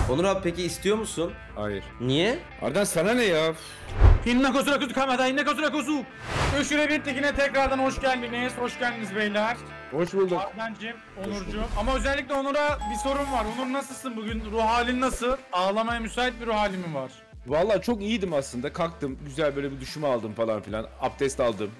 Onur abi peki istiyor musun? Hayır. Niye? Arden sana ne ya? Hinnakosu kamada Hinnakosu. Köşüre Birliği'ne tekrardan hoş geldiniz. Hoş geldiniz beyler. Hoş bulduk. Arden'cim, Onurcuğum. Ama özellikle Onur'a bir sorun var. Onur nasılsın bugün? Ruh halin nasıl? Ağlamaya müsait bir ruh halin mi var? Vallahi çok iyiydim aslında. Kalktım, güzel böyle bir duşumu aldım falan filan. Abdest aldım.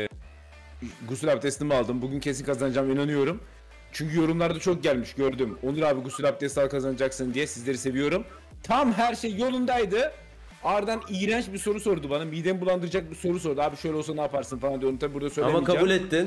Gusül abdestimi aldım. Bugün kesin kazanacağım, inanıyorum. Çünkü yorumlarda çok gelmiş, gördüm. Onur abi gusül abdesti al kazanacaksın diye, sizleri seviyorum. Tam her şey yolundaydı. Ardından iğrenç bir soru sordu bana. Midemi bulandıracak bir soru sordu. Abi şöyle olsa ne yaparsın falan diyorum. Tabii burada söylemeyeceğim. Ama kabul ettin.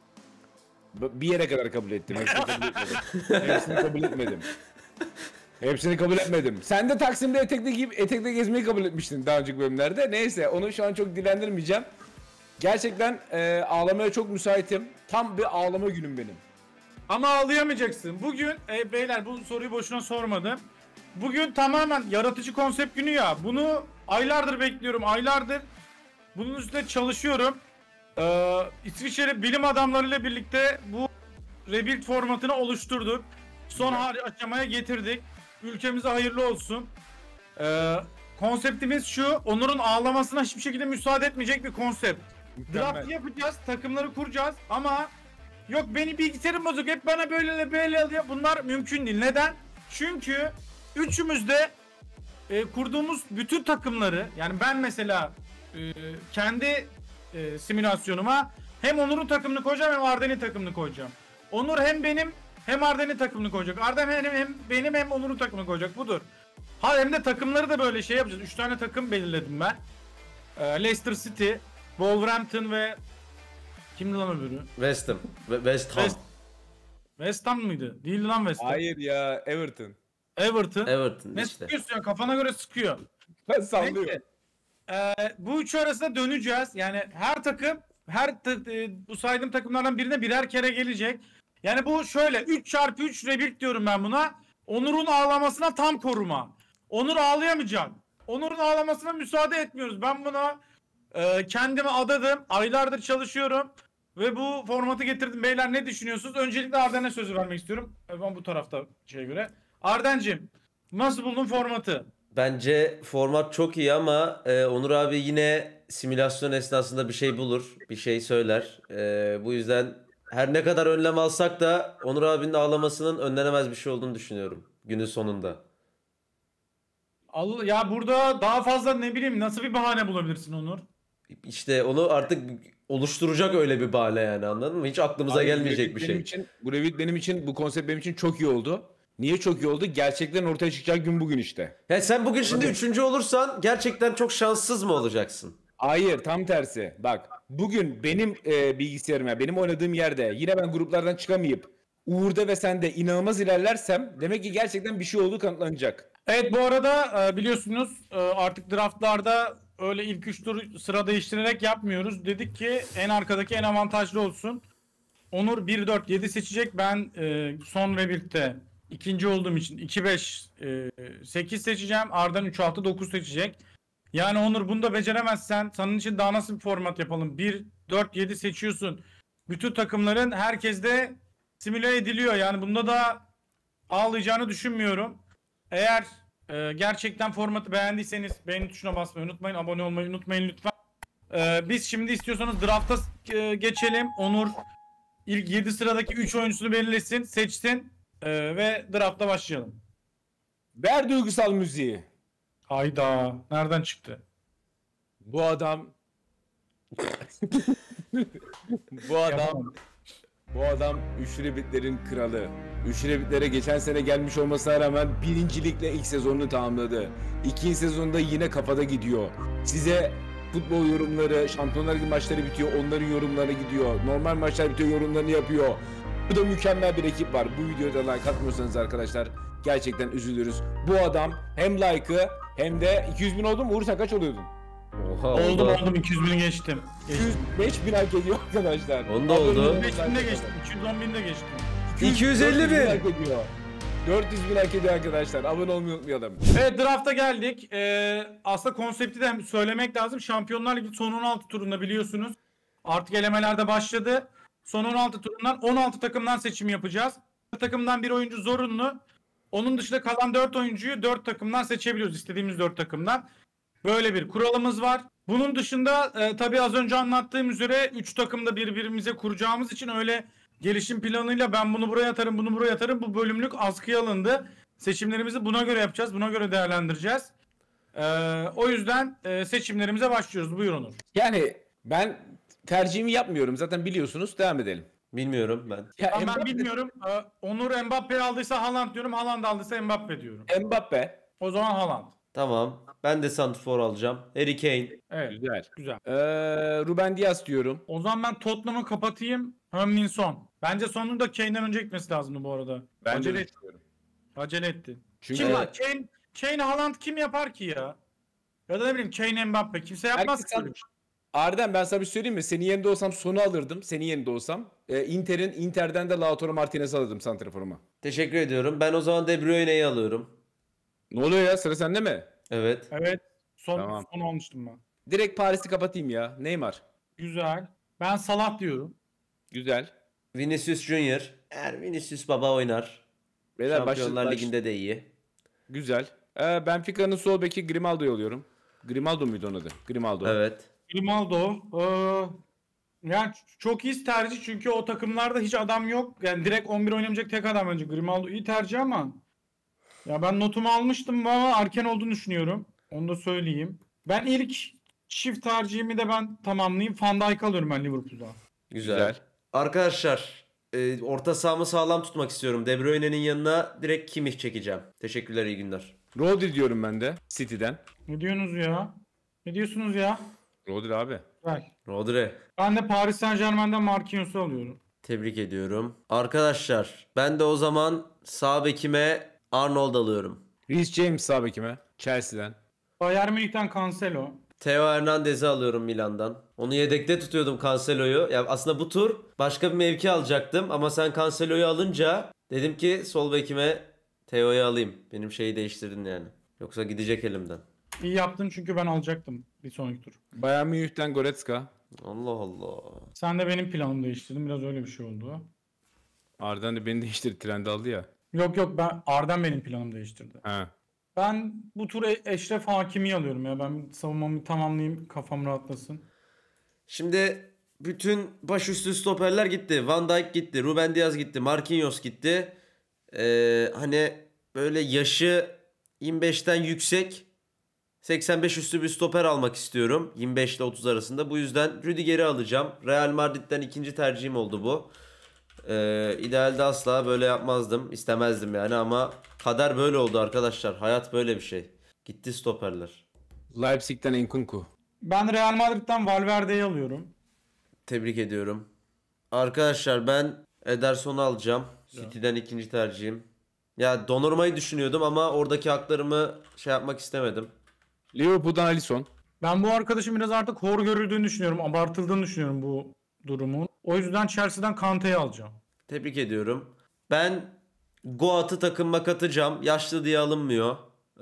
Bir yere kadar kabul ettim. Hepsini kabul etmedim. Hepsini kabul etmedim. Hepsini kabul etmedim. Sen de Taksim'de etekle gezmeyi kabul etmiştin daha önceki bölümlerde. Neyse, onu şu an çok dilendirmeyeceğim. Gerçekten ağlamaya çok müsaitim. Tam bir ağlama günüm benim. Ama ağlayamayacaksın. Bugün beyler, bu soruyu boşuna sormadım. Bugün tamamen yaratıcı konsept günü ya. Bunu aylardır bekliyorum. Aylardır bunun üstüne çalışıyorum. İsviçre bilim adamlarıyla birlikte bu rebuild formatını oluşturduk. Son aşamaya getirdik. Ülkemize hayırlı olsun. Konseptimiz şu: Onur'un ağlamasına hiçbir şekilde müsaade etmeyecek bir konsept. Draft yapacağız, takımları kuracağız ama yok beni bilgisayarım bozuk, hep bana böyle oluyor. Bunlar mümkün değil. Neden? Çünkü üçümüz de kurduğumuz bütün takımları, yani ben mesela kendi simülasyonuma hem Onur'un takımını koyacağım hem Arden'in takımını koyacağım. Onur hem benim hem Arden'in takımını koyacak. Arden hem benim hem Onur'un takımını koyacak. Budur. Ha, hem de takımları da böyle şey yapacağız. 3 tane takım belirledim ben. Leicester City, Wolverhampton ve kimdi lan öbürü? West Ham. West Ham. West Ham mıydı? Değildi lan West Ham. Hayır ya, Everton. Everton Ne işte. sıkıyorsun ya? Kafana göre sıkıyor. Ben sallıyorum. Bu üçü arasında döneceğiz. Yani her takım, bu saydığım takımlardan birine birer kere gelecek. Yani bu şöyle 3x3 rebuild diyorum ben buna. Onur'un ağlamasına tam koruma. Onur ağlayamayacak. Onur'un ağlamasına müsaade etmiyoruz. Ben buna kendimi adadım. Aylardır çalışıyorum. Ve bu formatı getirdim. Beyler, ne düşünüyorsunuz? Öncelikle Arden'e sözü vermek istiyorum. Ben bu tarafta şeye göre. Arden'cim, nasıl buldun formatı? Bence format çok iyi ama Onur abi yine simülasyon esnasında bir şey bulur. Bir şey söyler. Bu yüzden her ne kadar önlem alsak da Onur abinin ağlamasının önlenemez bir şey olduğunu düşünüyorum günün sonunda. Ya burada daha fazla ne bileyim nasıl bir bahane bulabilirsin Onur? İşte onu artık oluşturacak öyle bir bahane, yani anladın mı? Hiç aklımıza Abi, gelmeyecek bir benim şey. için, bu rebuild benim için, bu konsept benim için çok iyi oldu. Niye çok iyi oldu? Gerçeklerin ortaya çıkacak gün bugün işte. Ya sen bugün şimdi üçüncü olursan gerçekten çok şanssız mı olacaksın? Hayır, tam tersi. Bak, bugün benim bilgisayarıma, benim oynadığım yerde yine ben gruplardan çıkamayıp Uğur'da ve sende inanılmaz ilerlersem demek ki gerçekten bir şey olduğu kanıtlanacak. Evet, bu arada biliyorsunuz artık draftlarda öyle ilk 3 tur sıra değiştirerek yapmıyoruz. Dedik ki en arkadaki en avantajlı olsun. Onur 1-4-7 seçecek. Ben son rebuild'de ikinci olduğum için 2-5-8 seçeceğim. Ardan 3-6-9 seçecek. Yani Onur, bunu da beceremezsen senin için daha nasıl bir format yapalım? 1-4-7 seçiyorsun. Bütün takımların herkes de simüle ediliyor. Yani bunda da ağlayacağını düşünmüyorum. Eğer gerçekten formatı beğendiyseniz beğeni tuşuna basmayı unutmayın. Abone olmayı unutmayın lütfen. Biz şimdi istiyorsanız drafta geçelim. Onur ilk 7 sıradaki 3 oyuncusunu belirlesin, seçsin ve drafta başlayalım. Ver duygusal müziği. Hayda, nereden çıktı? Bu adam bu adam üç rebitlerin kralı. Üç rebitlere geçen sene gelmiş olmasına rağmen birincilikle ilk sezonunu tamamladı. İkinci sezonda yine kafada gidiyor. Size futbol yorumları, Şampiyonlar Ligi maçları bitiyor, onların yorumlarına gidiyor. Normal maçlar bitiyor, yorumlarını yapıyor. Burada mükemmel bir ekip var. Bu videoda like atmıyorsanız arkadaşlar gerçekten üzülürüz. Bu adam hem like'ı hem de 200.000 oldu mu? Uğur, kaç oluyordun? Oha, Oldum 200.000'i geçtim. 205.000 hak ediyor arkadaşlar. Onda oldu. 205.000'de geçtim, 210.000'de geçtim. 250 bin. hak ediyor. 400.000 hak ediyor arkadaşlar. Abone olmayı unutmayalım. Evet, drafta geldik. Aslında konsepti de söylemek lazım. Şampiyonlar Ligi son 16 turunda biliyorsunuz. Artık elemelerde başladı. Son 16 turundan 16 takımdan seçim yapacağız. Bir takımdan bir oyuncu zorunlu. Onun dışında kalan 4 oyuncuyu 4 takımdan seçebiliyoruz. İstediğimiz 4 takımdan. Böyle bir kuralımız var. Bunun dışında tabii az önce anlattığım üzere 3 takımda birbirimize kuracağımız için öyle gelişim planıyla ben bunu buraya atarım, bunu buraya atarım. Bu bölümlük askıya alındı. Seçimlerimizi buna göre yapacağız. Buna göre değerlendireceğiz. O yüzden seçimlerimize başlıyoruz. Buyur Onur. Yani ben tercihimi yapmıyorum. Zaten biliyorsunuz. Devam edelim. Bilmiyorum ben. Ya Ben Mbappe, bilmiyorum. Onur Mbappe aldıysa Haaland diyorum. Haaland aldıysa Mbappe diyorum. Mbappe. O zaman Haaland. Tamam. Ben de santrfor alacağım. Harry Kane. Evet. Güzel. Güzel. Ruben Dias diyorum. O zaman ben Tottenham'ı kapatayım. Heung-min Son. Bence sonunda Kane'den önce gitmesi lazımdı bu arada. Ben Acele de etti. düşünüyorum. Acele etti. Çünkü Kim var? Kane Haaland kim yapar ki ya? Ya da ne bileyim Kane Mbappe. Kimse yapmaz Herkes ki böyle bir şey. Arden, ben sana bir söyleyeyim mi? Senin yerinde olsam Son'u alırdım. Senin yerinde olsam. Inter'den de Lautaro Martinez'i alırdım santraforuma. Teşekkür ediyorum. Ben o zaman De Bruyne'yi alıyorum. Ne oluyor ya? Sıra sende mi? Evet. Evet. Tamam. Son almıştım ben. Direkt Paris'i kapatayım ya. Neymar. Güzel. Ben Salah diyorum. Güzel. Vinicius Junior. Eğer Vinicius baba oynar. Beyler Şampiyonlar Ligi'nde de iyi. Güzel. Benfica'nın sol beki Grimaldo'yu alıyorum. Grimaldo muydu onun adı? Grimaldo. Evet. Grimaldo. Yani çok iyi tercih çünkü o takımlarda hiç adam yok. Yani direkt 11 oynamayacak tek adam bence. Grimaldo iyi tercih ama ya ben notumu almıştım ama erken olduğunu düşünüyorum. Onu da söyleyeyim. Ben ilk çift tercihimi de ben tamamlayayım. Van Dijk alıyorum ben Liverpool'da. Güzel. Arkadaşlar orta sahamı sağlam tutmak istiyorum. De Bruyne'nin yanına direkt Kimmich çekeceğim. Teşekkürler, iyi günler. Rodri diyorum ben de City'den. Ne diyorsunuz ya? Ne diyorsunuz ya? Rodri abi. Güzel. Rodri. Ben de Paris Saint-Germain'den Marquinhos'u alıyorum. Tebrik ediyorum. Arkadaşlar ben de o zaman sağ bekime Arnold alıyorum. Reece James sağ bekime. Chelsea'den. Bayern Münih'ten Cancelo. Theo Hernandez'i alıyorum Milan'dan. Onu yedekte tutuyordum, Cancelo'yu. Ya aslında bu tur başka bir mevki alacaktım ama sen Cancelo'yu alınca dedim ki sol bekime Theo'yu alayım. Benim şeyi değiştirdin yani. Yoksa gidecek elimden. İyi yaptın çünkü ben alacaktım bir sonraki tur. Bayern Münih'ten Goretzka. Allah Allah. Sen de benim planımı değiştirdin. Biraz öyle bir şey oldu. Arden de beni değiştirdi, trendi aldı ya. Yok ben Arden benim planımı değiştirdi. Ha. Ben bu tur Eşref Hakimi'yi alıyorum ya. Ben savunmamı tamamlayayım, kafam rahatlasın. Şimdi bütün başüstü stoperler gitti. Van Dijk gitti. Ruben Dias gitti. Marquinhos gitti. Hani böyle yaşı 25'ten yüksek 85 üstü bir stoper almak istiyorum. 25 ile 30 arasında. Bu yüzden Rüdiger'i alacağım. Real Madrid'den ikinci tercihim oldu bu. İdealde asla böyle yapmazdım. İstemezdim yani ama kader böyle oldu arkadaşlar. Hayat böyle bir şey. Gitti stoperler. Leipzig'ten Nkunku. Ben Real Madrid'den Valverde'yi alıyorum. Tebrik ediyorum. Arkadaşlar ben Ederson'u alacağım. City'den ikinci tercihim. Ya Donnarumma'yı düşünüyordum ama oradaki haklarımı şey yapmak istemedim. Liverpool'dan Alisson. Ben bu arkadaşın biraz artık hor görüldüğünü düşünüyorum. Abartıldığını düşünüyorum bu durumun. O yüzden Chelsea'den Kante'yi alacağım. Tebrik ediyorum. Ben Goat'ı takımıma katacağım. Yaşlı diye alınmıyor.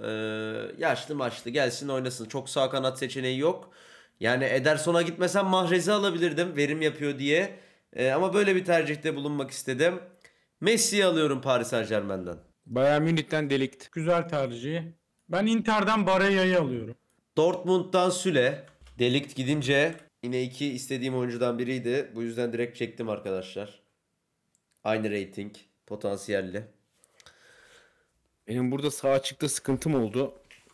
Yaşlı maçlı gelsin oynasın. Çok sağ kanat seçeneği yok. Yani Ederson'a gitmesem Mahrez'i alabilirdim. Verim yapıyor diye. Ama böyle bir tercihte bulunmak istedim. Messi'yi alıyorum Paris Saint-Germain'den. Bayern Münih'ten De Ligt. Güzel tercih. Ben Inter'den Barella'yı alıyorum. Dortmund'dan Süle. De Ligt gidince yine iki istediğim oyuncudan biriydi. Bu yüzden direkt çektim arkadaşlar. Aynı rating. Potansiyelli. Benim burada sağ açıkta sıkıntım oldu.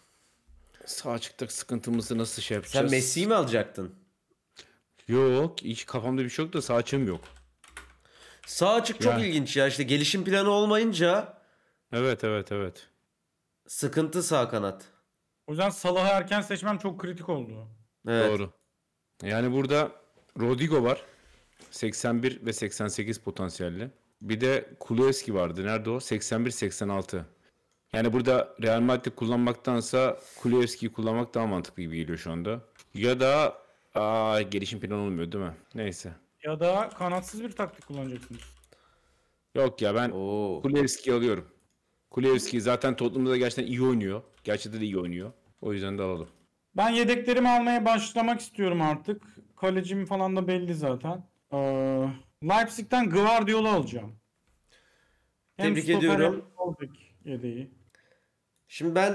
Sağ açıkta sıkıntımızı nasıl şey Sen yapacağız? Messi'yi mi alacaktın? Yok. Hiç kafamda bir şey yok da sağ açığım yok. Sağ açık çok Yani. ilginç ya. İşte gelişim planı olmayınca Evet. sıkıntı sağ kanat. O yüzden Salah'ı erken seçmem çok kritik oldu. Evet. Doğru. Yani burada Rodrigo var. 81 ve 88 potansiyelli. Bir de Kulusevski vardı. Nerede o? 81-86. Yani burada Real Madrid kullanmaktansa Kulusevski'yi kullanmak daha mantıklı gibi geliyor şu anda. Ya da gelişim planı olmuyor değil mi? Neyse. Ya da kanatsız bir taktik kullanacaksınız. Yok ya, ben Oo. Kulusevski'yi alıyorum. Kulusevski zaten Tottenham'da da gerçekten iyi oynuyor. Gerçekten de iyi oynuyor. O yüzden de alalım. Ben yedeklerimi almaya başlamak istiyorum artık. Kalecim falan da belli zaten. Leipzig'ten Guardiola alacağım. Tebrik stoper ediyorum. hem sol bek. yedeği. Şimdi ben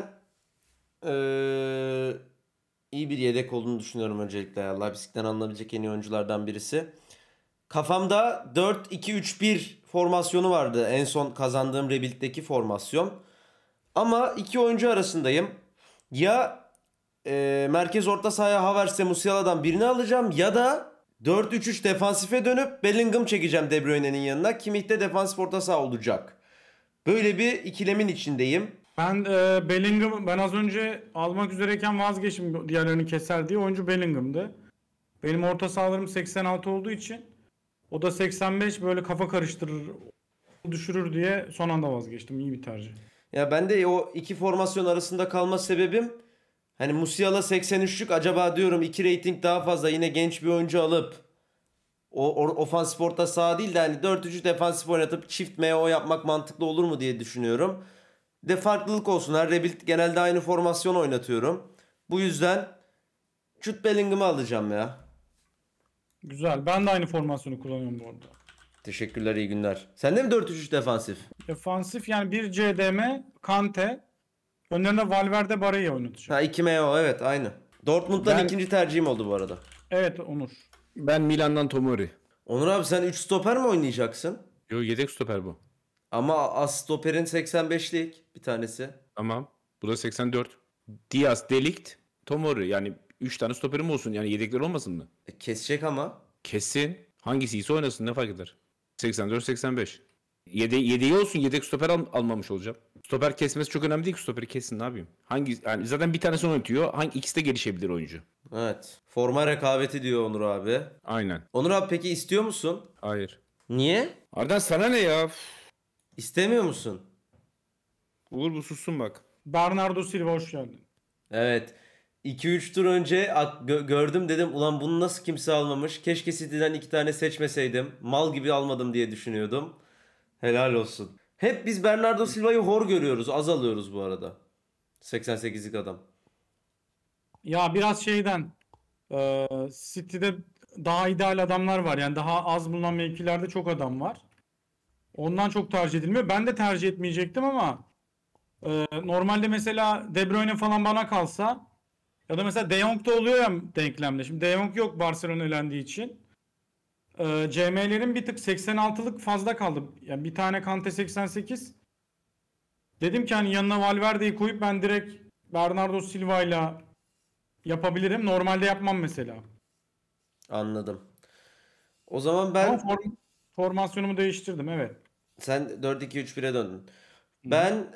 iyi bir yedek olduğunu düşünüyorum öncelikle. Ya. Leipzig'ten alınabilecek en iyi oyunculardan birisi. Kafamda 4-2-3-1 formasyonu vardı. En son kazandığım Rebuild'deki formasyon. Ama iki oyuncu arasındayım. Ya merkez orta sahaya Havertz'e Musiala'dan birini alacağım ya da 4-3-3 defansife dönüp Bellingham çekeceğim De Bruyne'nin yanına. Kimmich de defansif orta saha olacak. Böyle bir ikilemin içindeyim. Ben ben az önce almak üzereyken vazgeçtim diğerlerini keser diye. Oyuncu Bellingham'dı. Benim orta sahalarım 86 olduğu için o da 85, böyle kafa karıştırır, düşürür diye son anda vazgeçtim. İyi bir tercih. Ya ben de o iki formasyon arasında kalma sebebim hani Musiala 83'lük, acaba diyorum 2 rating daha fazla yine genç bir oyuncu alıp ofansif orta saha değil de hani 4-3 defansif oynatıp çift MO yapmak mantıklı olur mu diye düşünüyorum. De farklılık olsun. Her rebuild genelde aynı formasyon oynatıyorum. Bu yüzden Jude Bellingham'ı alacağım ya. Güzel. Ben de aynı formasyonu kullanıyorum bu arada. Teşekkürler, iyi günler. Sen de mi 4-3-3 defansif? Defansif yani bir CDM, Kante. Önlerinde Valverde, Barre'yi oynatacağım. Ha 2 MO, evet aynı. Dortmund'dan Ben- ikinci tercihim oldu bu arada. Evet Onur. Ben Milan'dan Tomori. Onur abi sen 3 stoper mi oynayacaksın? Yo, yedek stoper bu. Ama as stoperin 85'lik bir tanesi. Tamam. Bu da 84. Diaz, De Ligt, Tomori. Yani 3 tane stoperim olsun. Yani yedekler olmasın mı? Kesecek ama. Kesin. Hangisi ise oynasın, ne fark eder? 84-85. Yedeği olsun, yedek stoper almamış olacağım. Stoper kesmesi çok önemli değil ki, stoperi kessin, ne yapayım? Yani zaten bir tanesini oynatıyor. İkisi de gelişebilir oyuncu. Evet. Forma rekabeti diyor Onur abi. Aynen. Onur abi peki istiyor musun? Hayır. Niye? Ardan sana ne ya? İstemiyor musun? Uğur bu sussun bak. Bernardo Silva hoş geldin. Evet. 2-3 tur önce gördüm, dedim ulan bunu nasıl kimse almamış. Keşke City'den 2 tane seçmeseydim. Mal gibi almadım diye düşünüyordum. Helal olsun. Hep biz Bernardo Silva'yı hor görüyoruz. Az alıyoruz bu arada. 88'lik adam. Ya biraz şeyden City'de daha ideal adamlar var. Yani daha az bulunan mevkilerde çok adam var. Ondan çok tercih edilmiyor. Ben de tercih etmeyecektim ama normalde mesela De Bruyne falan bana kalsa ya da mesela De Jong da oluyor ya denklemde. Şimdi De Jong yok Barcelona elendiği için. CM'lerin bir tık 86'lık fazla kaldı. Yani bir tane Kante 88. Dedim ki hani yanına Valverde'yi koyup ben direkt Bernardo Silva'yla yapabilirim. Normalde yapmam mesela. Anladım. O zaman Ama ben formasyonumu değiştirdim, evet. sen 4-2-3-1'e döndün. Ben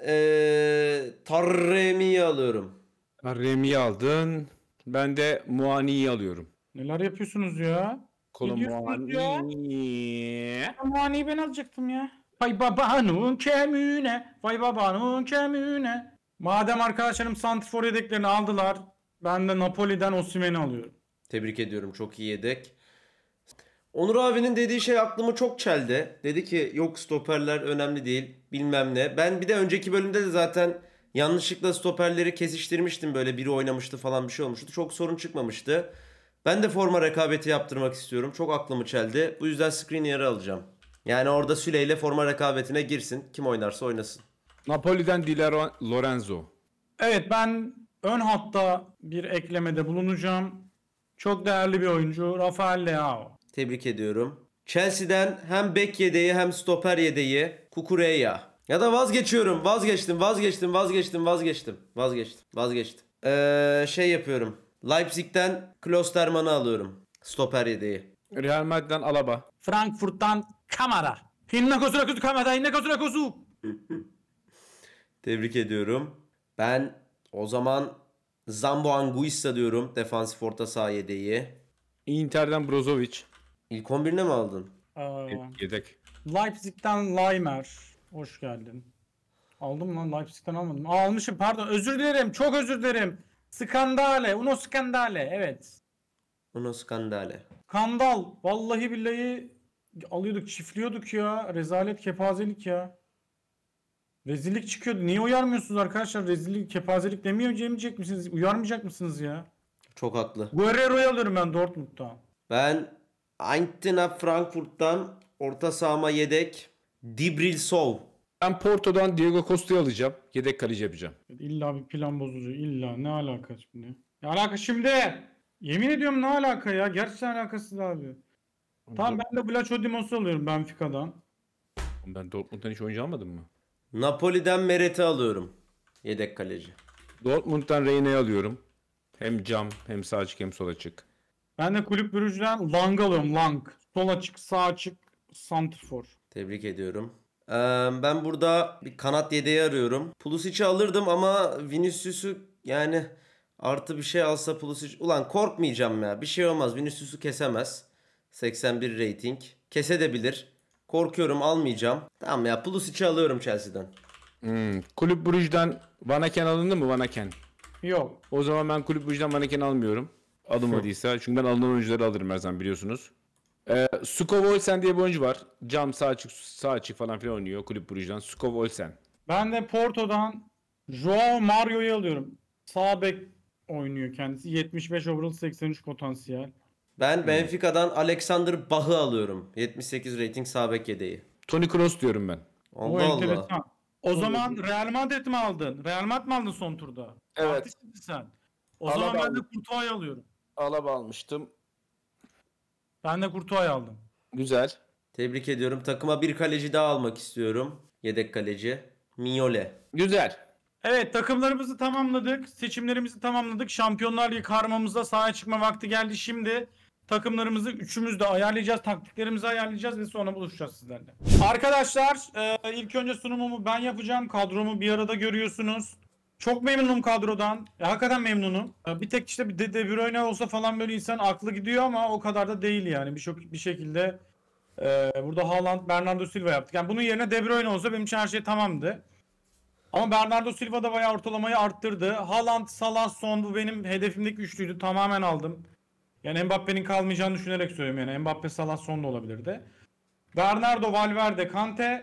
Tarremi'yi alıyorum. Remi'yi aldın. Ben de Muani'yi alıyorum. Neler yapıyorsunuz ya? Kolo Gidiyorsunuz ya. Muani. Muani'yi ben alacaktım ya. Vay babanın kemiğine. Vay babanın kemiğine. Madem arkadaşlarım santrfor yedeklerini aldılar, ben de Napoli'den Osimhen'i alıyorum. Tebrik ediyorum. Çok iyi yedek. Onur abinin dediği şey aklımı çok çeldi. Dedi ki yok stoperler önemli değil bilmem ne. Ben bir de önceki bölümde de zaten yanlışlıkla stoperleri kesiştirmiştim. Böyle biri oynamıştı falan, bir şey olmuştu. Çok sorun çıkmamıştı. Ben de forma rekabeti yaptırmak istiyorum. Çok aklımı çeldi. Bu yüzden Skriniar'ı alacağım. Yani orada Süle ile forma rekabetine girsin. Kim oynarsa oynasın. Napoli'den Di Lorenzo. Evet, ben ön hatta bir eklemede bulunacağım. Çok değerli bir oyuncu Rafael Leao. Tebrik ediyorum. Chelsea'den hem bek yedeği hem stoper yedeği Cucurella. Ya da vazgeçiyorum. Vazgeçtim. Şey yapıyorum. Leipzig'ten Klosterman'ı alıyorum. Stoper yedeği. Real Madrid'den Alaba. Frankfurt'tan Kamara. Hinnakosu Rakusu Kamara. Hinnakosu Rakusu. Tebrik ediyorum. Ben o zaman Zambo Anguissa diyorum. Defansif orta saha yedeği. Inter'den Brozovic. İlk 11'ine mi aldın? Yedek. Leipzig'ten Laimer. Hoş geldin. Aldım lan, Leipzig'ten almadım. Almışım, pardon, özür dilerim, çok özür dilerim. Skandale, uno skandale, evet. Uno skandale. Skandal, vallahi billahi alıyorduk, çiftliyorduk ya. Rezalet, kepazelik ya. Rezillik çıkıyordu. Niye uyarmıyorsunuz arkadaşlar? Rezillik, kepazelik demeyecek misiniz? Uyarmayacak mısınız ya? Çok haklı. Guerrero'yu alıyorum ben Dortmund'dan. Ben Eintracht Frankfurt'tan orta sahama yedek Dibrilsov. Ben Porto'dan Diego Costa'yı alacağım. Yedek kaleci yapacağım. İlla bir plan bozucu. İlla. Ne alaka şimdi? Ne alaka şimdi? Yemin ediyorum ne alaka ya? Gerçekten alakasız abi. Tamam ben de Blacho Dimos'u alıyorum Benfica'dan. Ben Dortmund'dan hiç oyuncu almadım mı? Napoli'den Meret'i alıyorum. Yedek kaleci. Dortmund'dan Reyne'yi alıyorum. Hem cam hem sağ açık hem sol açık. Ben de Kulüp Brugge'den Lang alıyorum. Lang. Sol açık, sağ açık, santrfor. Tebrik ediyorum. Ben burada bir kanat yedeği arıyorum. Pulisic'i alırdım ama Vinicius'u yani artı bir şey alsa Pulisic. Ulan korkmayacağım ya. Bir şey olmaz. Vinicius'u kesemez. 81 rating. Kesedebilir. Korkuyorum almayacağım. Tamam ya Pulisic'i alıyorum Chelsea'den. Kulüp Brugge'den Van Aken alındı mı? Van Aken. Yok. O zaman ben Kulüp Brugge'den Van Aken almıyorum. Alınmadıysa. Çünkü ben alınan oyuncuları alırım her zaman biliyorsunuz. Skov Olsen diye bir oyuncu var. Cam sağ açık falan filan oynuyor Kulüp Brugge'den. Skov Olsen. Ben de Porto'dan Joao Mario'yu alıyorum. Sağ bek oynuyor kendisi. 75 overall 83 potansiyel. Ben Benfica'dan Alexander Bach'ı alıyorum. 78 rating sağ bek yedeği. Toni Kroos diyorum ben. O Allah Allah. enteresan. O zaman Real Madrid mi aldın? Real Madrid mi aldın son turda? Evet. Artistsin sen. O Alaba zaman ben de aldım. Courtois'u alıyorum. Alaba almıştım. Ben de Courtois'u aldım. Güzel. Tebrik ediyorum. Takıma bir kaleci daha almak istiyorum. Yedek kaleci. Mignole. Güzel. Evet takımlarımızı tamamladık. Seçimlerimizi tamamladık. Şampiyonlar Ligi karmamızda sahaya çıkma vakti geldi. Şimdi takımlarımızı üçümüz de ayarlayacağız. Taktiklerimizi ayarlayacağız ve sonra buluşacağız sizlerle. Arkadaşlar ilk önce sunumumu ben yapacağım. Kadromu bir arada görüyorsunuz. Çok memnunum kadrodan. Hakikaten memnunum. Bir tek işte bir De Bruyne olsa falan böyle insan aklı gidiyor ama o kadar da değil yani. Bir şekilde burada Haaland, Bernardo Silva yaptık. Yani bunun yerine De Bruyne olsa benim için her şey tamamdı. Ama Bernardo Silva da bayağı ortalamayı arttırdı. Haaland, Salah, Son bu benim hedefimdeki üçlüydü. Tamamen aldım. Yani Mbappe'nin kalmayacağını düşünerek söylüyorum yani. Mbappe, Salah, Son da olabilirdi. Bernardo, Valverde, Kante.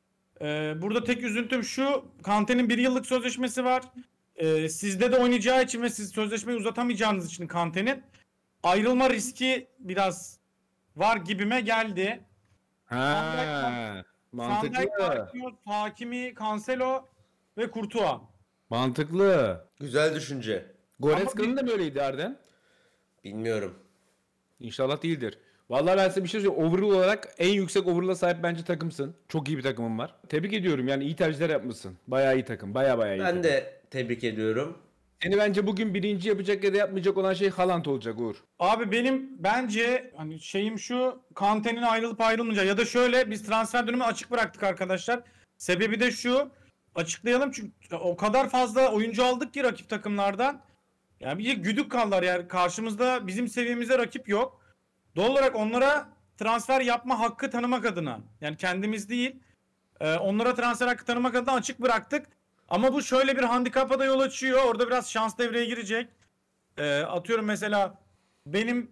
Burada tek üzüntüm şu. Kante'nin 1 yıllık sözleşmesi var. Sizde de oynayacağı için ve siz sözleşmeyi uzatamayacağınız için Kante'nin ayrılma riski biraz var gibime geldi. Ha, Van Dijk, mantıklı. Marquinhos, Hakimi, Cancelo ve Courtois. Mantıklı. Güzel düşünce. Goreska'nın da böyleydi Arden. Bilmiyorum. İnşallah değildir. Vallahi ben size bir şey söyleyeyim. Overall olarak en yüksek overall'a sahip bence takımsın. Çok iyi bir takımın var. Tebrik ediyorum yani iyi tercihler yapmışsın. Bayağı iyi takım. Bayağı iyi Ben takım. de tebrik ediyorum. Seni bence bugün birinci yapacak ya da yapmayacak olan şey Haaland olacak Uğur. Abi benim bence hani şeyim şu Kante'nin ayrılıp ayrılmayacağı ya da şöyle biz transfer dönemi açık bıraktık arkadaşlar. Sebebi de şu açıklayalım çünkü o kadar fazla oyuncu aldık ki rakip takımlardan. Yani bir güdük kaldılar yani karşımızda bizim seviyemizde rakip yok. Doğal olarak onlara transfer yapma hakkı tanımak adına yani kendimiz değil onlara transfer hakkı tanımak adına açık bıraktık. Ama bu şöyle bir handikapa da yol açıyor. Orada biraz şans devreye girecek. Atıyorum mesela benim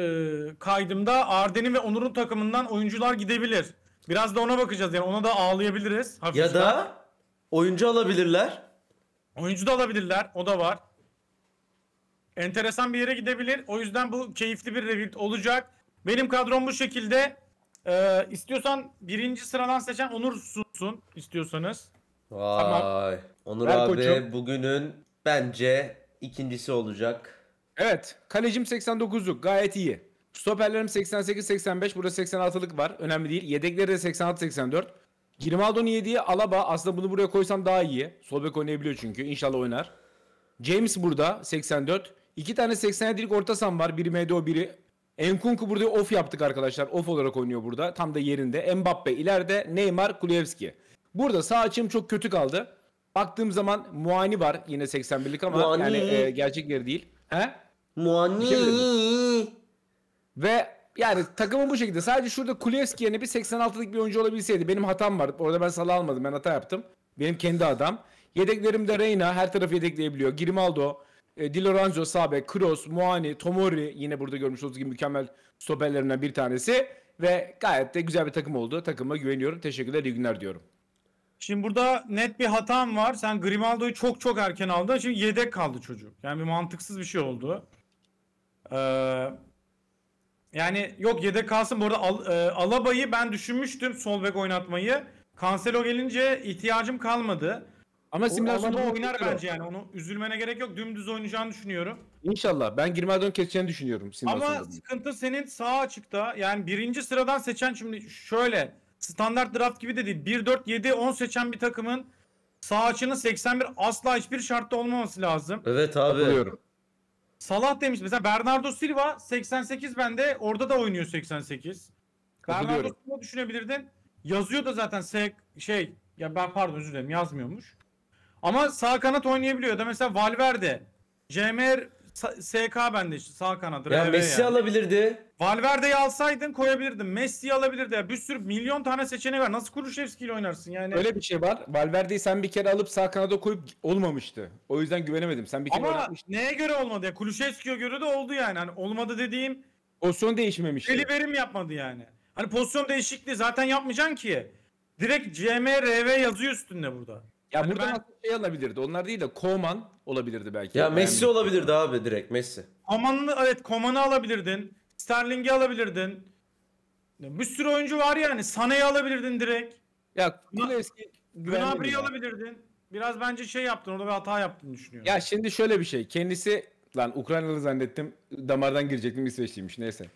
kaydımda Arden'in ve Onur'un takımından oyuncular gidebilir. Biraz da ona bakacağız yani ona da ağlayabiliriz. Ya hafiften. da oyuncu alabilirler. Oyuncu da alabilirler. O da var. Enteresan bir yere gidebilir. O yüzden bu keyifli bir rebuild olacak. Benim kadrom bu şekilde. İstiyorsan birinci sıradan seçen Onur sunsun istiyorsanız. Vay. Onur Ver abi koçum. bugünün bence ikincisi olacak. Evet. Kalecim 89'luk. Gayet iyi. Stoperlerim 88-85. Burada 86'lık var. Önemli değil. Yedekleri de 86-84. Grimaldo'nun yediği Alaba. Aslında bunu buraya koysam daha iyi. Sol bek oynayabiliyor çünkü. İnşallah oynar. James burada 84. 2 tane 87'lik orta saha var. Biri MDO biri. Enkunku burada off yaptık arkadaşlar. Off olarak oynuyor burada. Tam da yerinde. Mbappe ileride. Neymar, Kulevski. Burada sağ açım çok kötü kaldı. Baktığım zaman Muani var. Yine 81'lik ama Muani. yani gerçek yeri değil. He? Muani. Bir şey Ve yani takımın bu şekilde. Sadece şurada Kulevski yerine bir 86'lık bir oyuncu olabilseydi. Benim hatam var. Orada ben Salah almadım. Ben hata yaptım. Benim kendi adam. Yedeklerimde Reyna. Her tarafı yedekleyebiliyor. Grimaldo, Di Lorenzo sağ bek, Kroos, Muani, Tomori. Yine burada görmüş olduğunuz gibi mükemmel stoperlerinden bir tanesi. Ve gayet de güzel bir takım oldu. Takıma güveniyorum. Teşekkürler. İyi günler diyorum. Şimdi burada net bir hatam var. Sen Grimaldo'yu çok erken aldın. Şimdi yedek kaldı çocuk. Yani bir mantıksız bir şey oldu. Yani yok yedek kalsın. Bu arada Alaba'yı ben düşünmüştüm sol bek oynatmayı. Cancelo gelince ihtiyacım kalmadı. Ama O simülasyonda alanda oynar bence yani. Onu üzülmene gerek yok. Dümdüz oynayacağını düşünüyorum. İnşallah. Ben Grimaldo'nun keseceğini düşünüyorum simülasyonda. Ama sıkıntı senin sağ açıkta. Yani birinci sıradan seçen şimdi şöyle standart draft gibi de değil. 1, 4, 7, 10 seçen bir takımın sağ açının 81 asla hiçbir şartta olmaması lazım. Evet abi. Katılıyorum. Salah demiş mesela Bernardo Silva 88 bende orada da oynuyor 88. Bernardo Katılıyorum. Silva düşünebilirdin. Yazıyor da zaten ya ben pardon özür dilerim yazmıyormuş. Ama sağ kanat oynayabiliyor ya da mesela Valverde. CMR SK bende işte sağ kanat. Ya RV Messi yani. alabilirdi. Valverde'yi alsaydın koyabilirdin. Messi'yi alabilirdi. Ya bir sürü milyon tane seçeneği var. Nasıl Kulusevski ile oynarsın yani? Öyle bir şey var. Valverde'yi sen bir kere alıp sağ kanada koyup olmamıştı. O yüzden güvenemedim. Sen bir kere Ama oynatmıştın. neye göre olmadı ya? Kulusevski'ye göre de oldu yani. Hani olmadı dediğim Pozisyon değişmemişti. eli verim yapmadı yani. Hani pozisyon değişikliği zaten yapmayacaksın ki. Direkt CMRV yazıyor üstünde burada. Ya Hani buradan ben- aslında şey alabilirdi. Onlar değil de Koeman olabilirdi belki. Ya Messi Yani- olabilirdi abi, direkt Messi. Koman'ı alabilirdin. Sterling'i alabilirdin. Bir sürü oyuncu var yani. Sana'yı alabilirdin direkt. Ya Kuleski Gnabry'i alabilirdin. Biraz bence şey yaptın. Orada bir hata yaptığını düşünüyorum. Ya şimdi şöyle bir şey. Kendisi lan Ukraynalı zannettim. Damardan girecektim, İsveçliymiş. Neyse.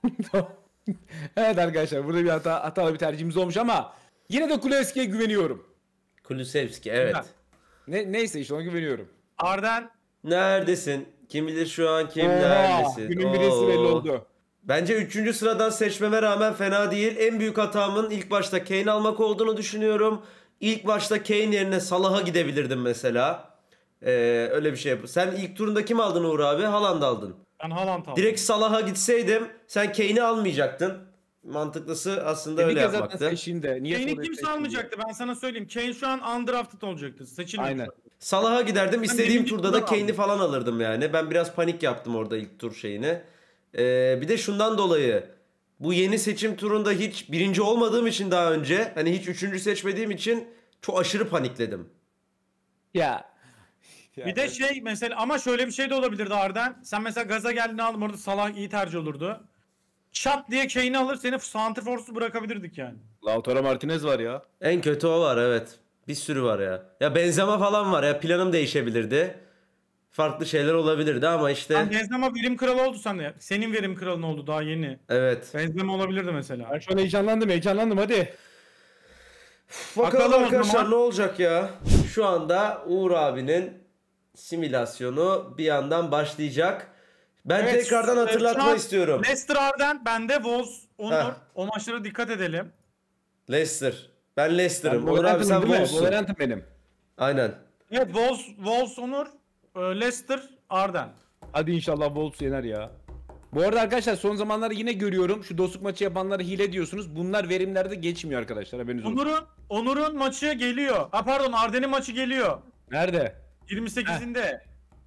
Evet arkadaşlar, burada bir hatalı bir tercihimiz olmuş ama yine de Kuleski'ye güveniyorum. Kulusevski, evet. Güzel. Neyse işte ona güveniyorum. Arden Neredesin? Kim bilir şu an kim Oha, neredesin? günün birisi belli Oo. oldu. Bence 3. sıradan seçmeme rağmen fena değil. En büyük hatamın ilk başta Kane almak olduğunu düşünüyorum. İlk başta Kane yerine Salah'a gidebilirdim mesela. Öyle bir şey yap. Sen ilk turunda kim aldın Uğur abi? Haaland aldın. ben Haaland aldım. Direkt Salah'a gitseydim sen Kane'i almayacaktın. Mantıklısı aslında öyle Dedik ya zaten yapmaktı. seçtiğinde. Niye Kane'i sonra kimse seçtin almayacaktı ben sana söyleyeyim. Kane şu an undrafted olacaktı. Seçilmiyor. Aynen. şu an. Salah'a giderdim. İstediğim birinci turda da turdan Kane'i aldım. falan alırdım yani. Ben biraz panik yaptım orada ilk tur şeyini. Bir de şundan dolayı bu yeni seçim turunda hiç birinci olmadığım için daha önce, hani hiç üçüncü seçmediğim için çok aşırı panikledim. Ya. Bir de şey mesela ama şöyle bir şey de olabilirdi Arden. Sen mesela gaza geldin aldım orada Salah iyi tercih olurdu. Çat diye Kane'i alır seni santrforsu bırakabilirdik yani. Lautaro Martinez var ya. En kötü o var, evet. Bir sürü var ya. Ya Benzema falan var ya, planım değişebilirdi. Farklı şeyler olabilirdi ama işte Sen Benzema verim kralı oldu sende. Senin verim kralın oldu daha yeni. evet. Benzema olabilirdi mesela. Ben şu an heyecanlandım hadi. Bakalım Bakalım o arkadaşlar zaman. ne olacak ya. Şu anda Uğur abinin simülasyonu bir yandan başlayacak. Ben Evet, tekrardan şu hatırlatma an istiyorum. Leicester Arden bende Wolves Onur. Heh. O maçlara dikkat edelim. Leicester. Ben Leicester'ım. Onur abi sen Wolves'sun. Wolverhampton benim. Aynen. Evet Wolves Onur, Leicester Arden. Hadi inşallah Wolves yener ya. Bu arada arkadaşlar son zamanlarda yine görüyorum şu dostluk maçı yapanlara hile diyorsunuz. Bunlar verimlerde geçmiyor arkadaşlar, haberiniz olsun. Onur'un maçı geliyor. Ha pardon Arden'in maçı geliyor. Nerede? 28'inde.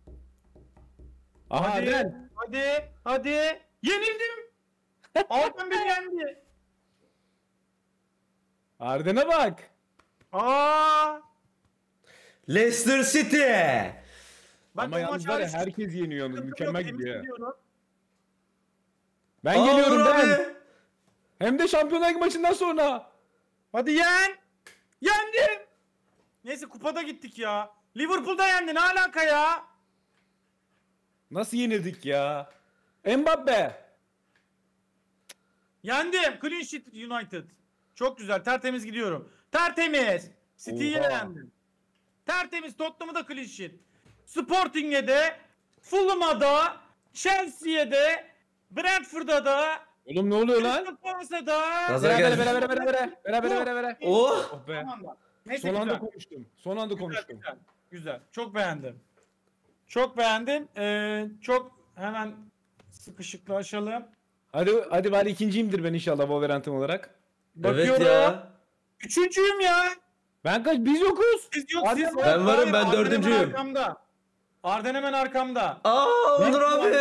Aha Hadi, Adren. hadi. Yenildim. Arden beni yendi. Arden'e bak. Aa! Leicester City. Bak Ama o yalnız maç var ya hariç herkes yeniyor yalnız, sıkıntı mükemmel yok, temiz gidiyor. gidiyorum. Ben Aa, geliyorum Uğur ben. abi. Hem de Şampiyonlar Ligi maçından sonra. Hadi yendim. Neyse kupada gittik ya. Liverpool'da yendi ne alaka ya? Nasıl yenildik ya? Mbappe. Yendim. Clean sheet United. Çok güzel. Tertemiz gidiyorum. Tertemiz. City'yi Oha. yendim. Tertemiz. Tottenham'ı da clean sheet. Sporting'e de, Fulham'a da, Chelsea'ye de, Brentford'a da, Oğlum ne oluyor lan? Crystal Palace'a da. Gaza Beraber gel. beraber. Oh. Oh be. Tamam da. Neyse Son anda güzel. konuştum. Son anda Güzel, konuştum. güzel, güzel. Çok beğendim. Çok beğendim. Çok hemen sıkışıklaşalım. Hadi bari ikinciyimdir ben inşallah Wolverhampton olarak. Bakıyorum. Evet ya. Üçüncüyüm ya. Biz yokuz. Siz yok Arden siz. var. Ben varım, ben Arden dördüncüyüm. hemen arkamda. Arden hemen arkamda. Aa Onur abi.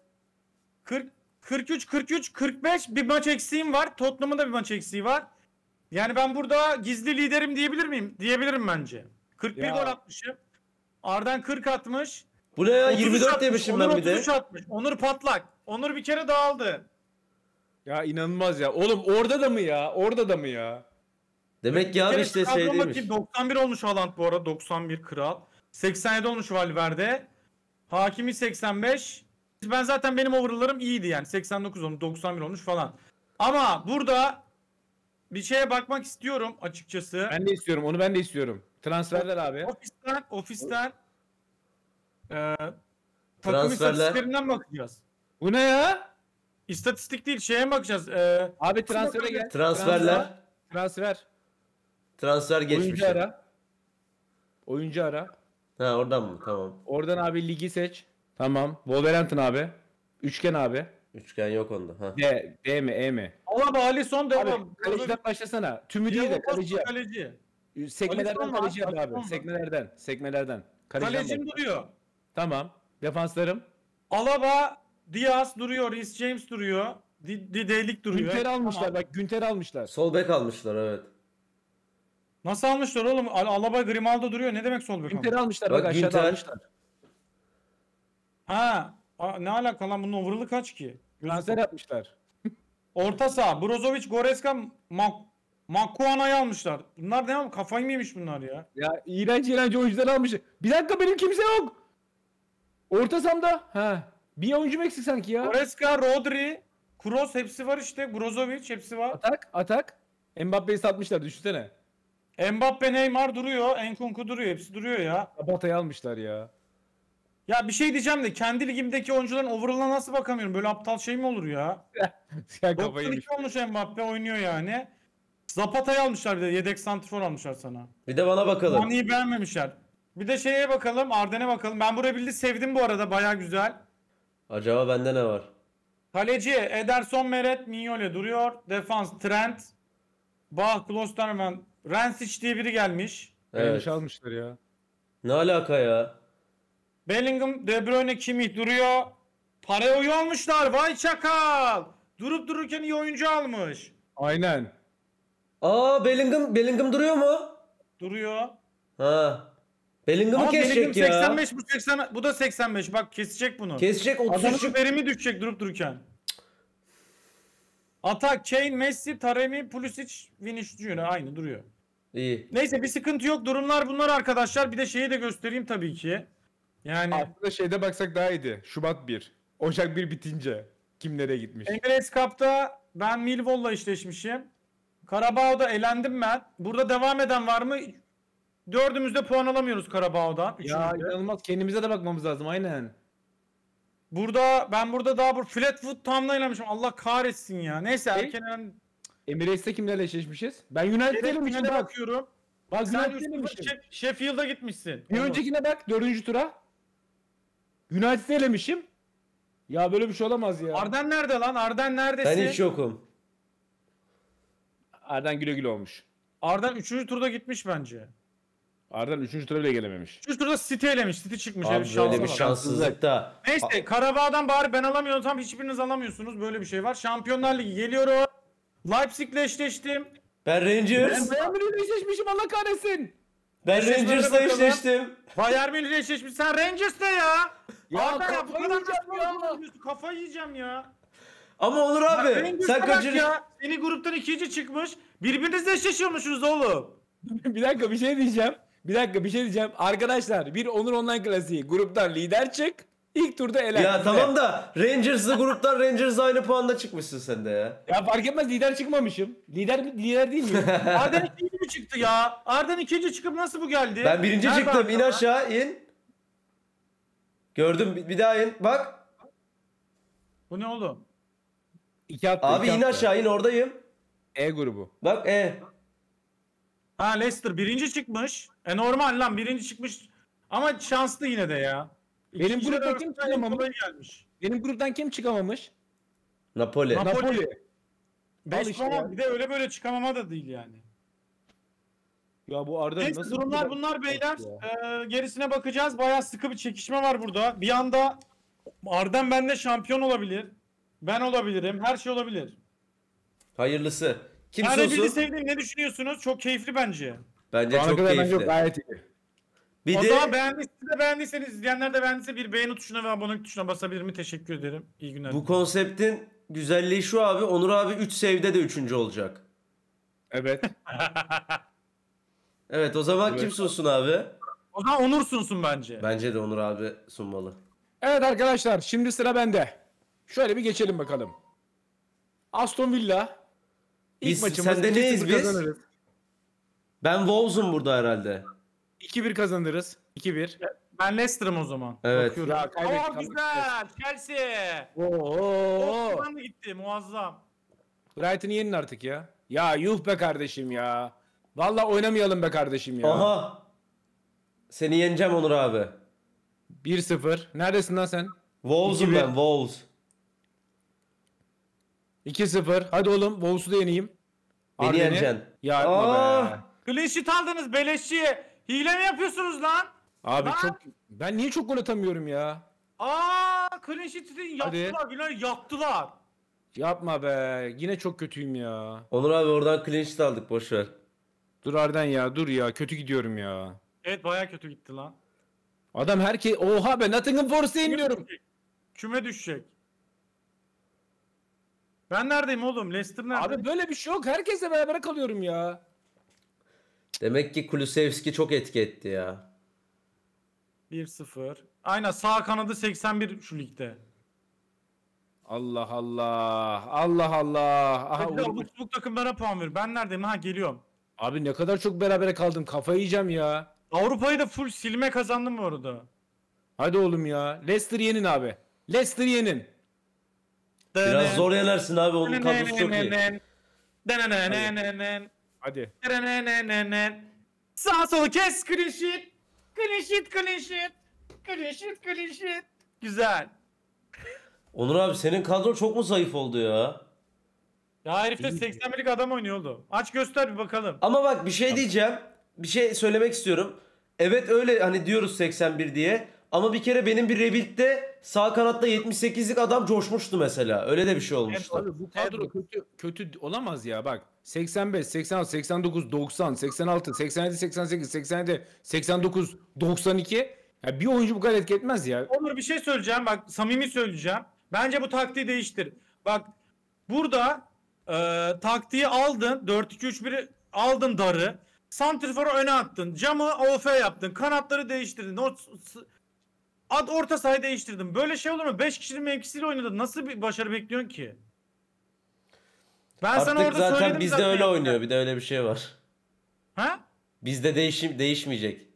43, 45 bir maç eksiğim var. Tottenham'ın da bir maç eksiği var. Yani ben burada gizli liderim diyebilir miyim? Diyebilirim bence. 41 Ya. gol atmışım. Arden 40 atmış. Bu ne ya, 33 24 atmış, demişim Onur ben bir de. 33 atmış. Onur patlak. Onur bir kere dağıldı. Ya inanılmaz ya. Oğlum orada da mı ya? Demek ki abi kere işte kadroma şey değilmiş. bakayım, 91 olmuş Haaland bu arada, 91 kral. 87 olmuş Valverde. Hakimi 85. Ben zaten benim overall'larım iyiydi yani. 89 olmuş, 91 olmuş falan. Ama burada bir şeye bakmak istiyorum açıkçası. Ben de istiyorum. Onu ben de istiyorum. Transferler abi. Ofisten takım Transferler. istatistiklerinden bakacağız. Bu ne ya? İstatistik değil, şeye bakacağız. Abi transfere gel. Transferler. Transfer. Transfer geçmişi. Oyuncu ara. Oyuncu ara. Ha oradan mı? Tamam. Oradan abi ligi seç. Tamam. Wolverhampton abi. Üçgen abi. Üçgen yok onda. Ha. D mi E mi? Alaba, Alisson devam. Abi kaleciden başlasana. Tümü değil de Diego Costa kaleci yap. kaleci. Sekmelerden Alisson var, kaleci yap Alisson abi. var. Sekmelerden. Sekmelerden. Kaleciden Kalecim başla. duruyor. Tamam. Defanslarım. Alaba, Diaz duruyor, Reece James duruyor. Delik duruyor. Günter almışlar. Tamam. Bak Günter almışlar. Sol bek almışlar evet. Nasıl almışlar oğlum? Alaba, Grimaldo duruyor. Ne demek sol bek Günter almış? almışlar. Bak Bak aşağıda Günter. almışlar. Ha, ne alaka lan, bunun overall'ı kaç ki? Transfer yapmışlar. Orta saha, Brozovic, Goretzka, Makuana'yı almışlar. Bunlar ne yapıyor? Kafayı mı yemiş bunlar ya? Ya iğrenç oyuncular almış. Bir dakika benim kimse yok. Orta sahamda. Ha. Bir oyuncu mu eksik sanki ya? Goretzka, Rodri, Kroos hepsi var işte. Brozovic hepsi var. Atak. Mbappe'yi satmışlar düşünsene. Mbappe, Neymar duruyor. Nkunku duruyor. Hepsi duruyor ya. Abata'yı almışlar ya. Ya bir şey diyeceğim de kendi ligimdeki oyuncuların overall'ına nasıl bakamıyorum? Böyle aptal şey mi olur ya? Ya kafayı yemiş. 92 olmuş Mbappe, oynuyor yani. Zapata'yı almışlar, bir de yedek santrfor almışlar sana. Bir de bana bakalım. Mani'yi beğenmemişler. Bir de şeye bakalım, Arden'e bakalım. Ben burayı bildi sevdim bu arada, baya güzel. Acaba bende ne var? Kaleci Ederson, Meret, Mignolet duruyor. Defans Trent, Bah, Klosterman, Rancic diye biri gelmiş. Evet. Yanlış almışlar ya. Ne alaka ya? Bellingham, De Bruyne, Kimmich duruyor. Pareo'yu almışlar. Vay çakal. Durup dururken iyi oyuncu almış. Aynen. Aa Bellingham duruyor mu? Duruyor. Ha. Bellingham'ı Ama Bellingham kesecek ya. 85, bu 80, bu da 85. Bak kesecek bunu. Kesecek Adamın 33. verimi düşecek durup dururken. Atak, Kane, Messi, Taremi, Pulisic, Vinicius Junior aynı duruyor. İyi. Neyse, bir sıkıntı yok. Durumlar bunlar arkadaşlar. Bir de şeyi de göstereyim tabii ki. Yani Aslında şeyde baksak daha iyiydi. Şubat 1. Ocak 1 bitince. Kim nereye gitmiş? Emirates Cup'ta ben Millwall'la eşleşmişim. Karabağ'da elendim ben. Burada devam eden var mı? Dördümüzde puan alamıyoruz Karabağ'dan. Ya Üçümüzde. inanılmaz. Kendimize de bakmamız lazım. Aynen. Ben burada daha bu Flatwood tamamlayamamışım. Allah kahretsin ya. Neyse erken Emirates'te kimlerle eşleşmişiz? Ben United'e finale elemişim bak. bakıyorum. Bak Sen United'e üst elemişim. Sheffield'a gitmişsin. Bir öncekine bak. 4. tura. United'e elemişim. Ya böyle bir şey olamaz ya. Arden nerede lan? Arden neredesin? Ben hiç yokum. Arden güle güle olmuş. Arden 3. turda gitmiş bence. Arden 3. tura bile gelememiş. 3. turda City elemiş. City çıkmış. Abi şansa böyle bir bak. şanssızlık da. Neyse, Karabağ'dan bari ben alamıyorsam hiçbiriniz alamıyorsunuz. Böyle bir şey var. Şampiyonlar Ligi geliyorum. Leipzig'le eşleştim. Ben Rangers. Ben Bayern Münih'le eşleşmişim Allah kahretsin. Ben Eşleşmelere Rangers'la bakalım. eşleştim. Bayern Münih'le eşleşmiş. Sen Rangers'te ya. Ya Arda ya, bu kafayı kadar yiyeceğim ya. kafayı yiyeceğim ya. Ama Onur abi Rangers'a sen bak kaçır. ya. Seni gruptan ikinci çıkmış. Birbirinizle eşleşiyormuşsunuz oğlum. Bir dakika bir şey diyeceğim. Arkadaşlar bir Onur Online klasiği. Gruptan lider çık. İlk turda elen. Ya tamam da Rangers'lı gruptan Rangers'la aynı puanla çıkmışsın sen de ya. Ya fark etmez lider çıkmamışım. Lider değil mi? Arden ikinci mi çıktı ya? Arden ikinci çıkıp nasıl bu geldi? Ben birinci Nerede çıktım. İn Arda? aşağı in. Gördüm bir daha in. Bak. Bu ne oğlum? İki attı. Abi in aşağı in oradayım. E grubu. Bak Ha, Leicester birinci çıkmış. Normal lan, birinci çıkmış. Ama şanslı yine de ya. Benim İkinciler grupta kim arasında en çıkamamış? kolay gelmiş. Benim gruptan kim çıkamamış? Napoli. Napoli. Al 5 işte puan, ya. bir de öyle böyle çıkamama da değil yani. Ya bu Arda Neyse, nasıl durumlar bunlar beyler. Gerisine bakacağız. Bayağı sıkı bir çekişme var burada. Bir anda Arden bende şampiyon olabilir. Ben olabilirim. Her şey olabilir. Hayırlısı. Kim Yani bildi olsun? sevdiğim, ne düşünüyorsunuz? Çok keyifli bence. Bence Şu ana çok kadar bence keyifli. gayet iyi. Bir O de zaman beğendiyseniz, izleyenler de beğendiyse bir beğeni tuşuna ve abonelik tuşuna basabilir mi? Teşekkür ederim. İyi günler. bu konseptin güzelliği şu abi. Onur abi 3 save'de de 3. olacak. Evet. Evet, o zaman Evet. kim sunsun abi? O zaman Onur sunsun bence. Bence de Onur abi sunmalı. Evet arkadaşlar, şimdi sıra bende. Şöyle bir geçelim bakalım. Aston Villa. İlk Biz maçımız sende 2-0 neyiz biz? kazanırız. Ben Wolves'um burada herhalde. 2-1 kazanırız. 2-1. Ben Leicester'ım o zaman. Evet. Bakıyorum. Ya kaybettik. Aa, güzel. Chelsea. Oo. Osman da gitti. Muazzam. Brighton'ı yenin artık ya. Ya yuh be kardeşim ya. Vallahi oynamayalım be kardeşim ya. Aha. Seni yeneceğim Onur abi. 1-0. Neredesin lan sen? Wolves'um 2-1. ben, Wolves. 2-0. Hadi oğlum Wolves'u da yeneyim. Beni Arden'i. yeneceksin. Ya yapma Aa. be. Clean sheet aldınız beleşçiye. Hile mi yapıyorsunuz lan? Abi Lan. ben niye çok gol atamıyorum ya? Aa, clean sheet'i Hadi. yaptılar. Güler yaptılar. Yapma be. Yine çok kötüyüm ya. Onur abi oradan clean sheet aldık, boş ver. Dur Arden ya, dur ya. Kötü gidiyorum ya. Evet baya kötü gitti lan. Adam oha be, Nottingham Forest'e yeniliyorum. Küme düşecek. Ben neredeyim oğlum? Leicester nerede? Abi böyle bir şey yok. Herkesle beraber kalıyorum ya. Demek ki Kulusevski çok etki etti ya. 1-0. Aynen sağ kanadı 81 şu ligde. Allah Allah. Allah Allah. Aha, Hadi abuk subuk takımlara puan ver. Ben neredeyim? Ha geliyorum. abi ne kadar çok berabere kaldım. Kafayı yiyeceğim ya. Avrupa'yı da full silme kazandım bu arada. Hadi oğlum ya. Leicester yenin abi. Leicester yenin. Biraz zor yenersin abi, onun kadrosu çok iyi. Hadi. Sağ solu kes, clean sheet. Clean sheet, clean sheet. Clean sheet, clean sheet. Güzel. Onur abi senin kadro çok mu zayıf oldu ya? Ya herifte 81'lik adam oynuyordu. Aç göster bir bakalım. Ama bak bir şey diyeceğim. Bir şey söylemek istiyorum. Evet öyle hani diyoruz 81 diye. Ama bir kere benim bir Rebuild'de sağ kanatta 78'lik adam coşmuştu mesela. Öyle de bir şey olmuştu. Abi bu kadro kötü olamaz ya bak. 85, 86, 89, 90, 86, 87, 88, 87, 89, 92. Ya bir oyuncu bu kadar etki etmez ya. Onur bir şey söyleyeceğim. Bak samimi söyleyeceğim. Bence bu taktiği değiştir. Bak burada taktiği aldın. 4-2-3-1'i aldın darı. Santrifor'u öne attın. Camı OF yaptın. Kanatları değiştirdin. Orta sahayı değiştirdin. Böyle şey olur mu? 5 kişinin mevkisiyle oynadın. Nasıl bir başarı bekliyorsun ki? Ben sana Artık orada zaten söyledim bizde zaten öyle ya. oynuyor. Bir de öyle bir şey var. Ha? Bizde değişmeyecek.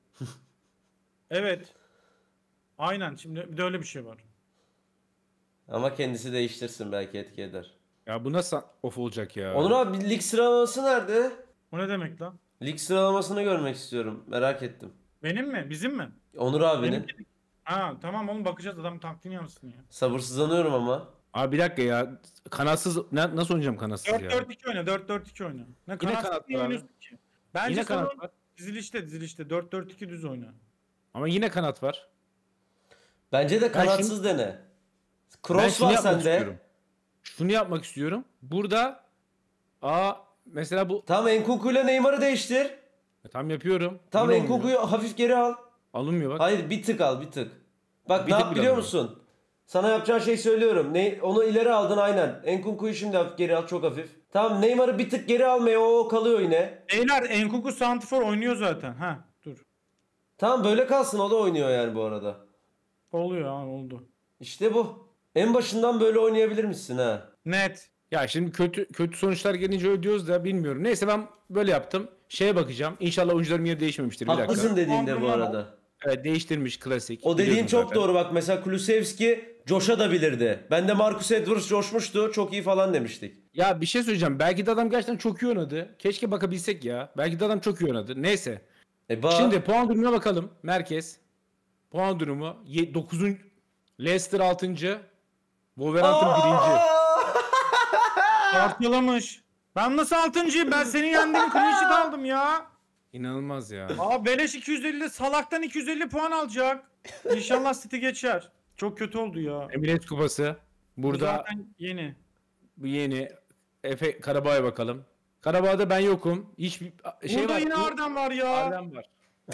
Evet. Aynen. Şimdi bir de öyle bir şey var. Ama kendisi değiştirsin, belki etki eder. Ya bu nasıl off olacak ya? Onur abi lig sıralaması nerede? O ne demek lan? Lig sıralamasını görmek istiyorum. Merak ettim. Benim mi? Bizim mi? Onur abinin. Benimki- Ha tamam oğlum bakacağız adam taktiğini yapsın ya. Sabırsızlanıyorum ama. Abi bir dakika ya. Kanatsız nasıl oynayacağım kanatsız ya? 4-4-2 oyna, 4-4-2 oyna. Ne kanat kanatsız var niye abi. oynuyorsun ki? Bence Yine sana kanat var. dizilişte 4-4-2 düz oyna. Ama yine kanat var. Bence de Ben kanatsız dene. Ben Cross şunu var yapmak sende. istiyorum. Şunu yapmak istiyorum. Burada mesela bu Tamam, Enkuku ile Neymar'ı değiştir. tam yapıyorum. Tamam, Yine olmuyor. Enkuku'yu hafif geri al. Alınmıyor bak. Hayır, bir tık al, bir tık. Bak Bir ne tık yap bile biliyor alıyorum. musun? Sana yapacağın şey söylüyorum. Onu ileri aldın aynen. Enkuku'yu şimdi hafif geri al, çok hafif. Tamam, Neymar'ı bir tık geri almaya, o kalıyor yine. Beyler Enkuku Santifor oynuyor zaten. Ha dur. Tamam, böyle kalsın, o da oynuyor yani bu arada. Oluyor ha oldu. İşte bu. En başından böyle oynayabilir misin ha? Net. Ya şimdi kötü sonuçlar gelince ödüyoruz da bilmiyorum. Neyse ben böyle yaptım. Şeye bakacağım. İnşallah oyuncularım yeri değişmemiştir. Bir Haklısın dakika. dediğinde bu arada. Evet, değiştirmiş klasik. O dediğin Biliyorum çok zaten. doğru. Bak mesela Kulusevski coşabilirdi. Ben de Marcus Edwards coşmuştu. Çok iyi falan demiştik. Ya bir şey söyleyeceğim. Belki de adam gerçekten çok iyi oynadı. Keşke bakabilsek ya. Belki de adam çok iyi oynadı. Neyse. Bak. Şimdi puan durumuna bakalım. Merkez. Puan durumu 9. Leicester 6. Wolverhampton 1. Artılamış. Ben nasıl 6.'yım? Ben senin yendiğin clean sheet aldım ya. İnanılmaz ya. Aa beleş 250 salaktan 250 puan alacak. İnşallah City geçer. Çok kötü oldu ya. Emirates Kupası. Bu Burada zaten yeni. bu yeni Efe Karabağ'a bakalım. Karabağ'da ben yokum. Hiçbir şey Burada var. yine Arden var ya. Arden var.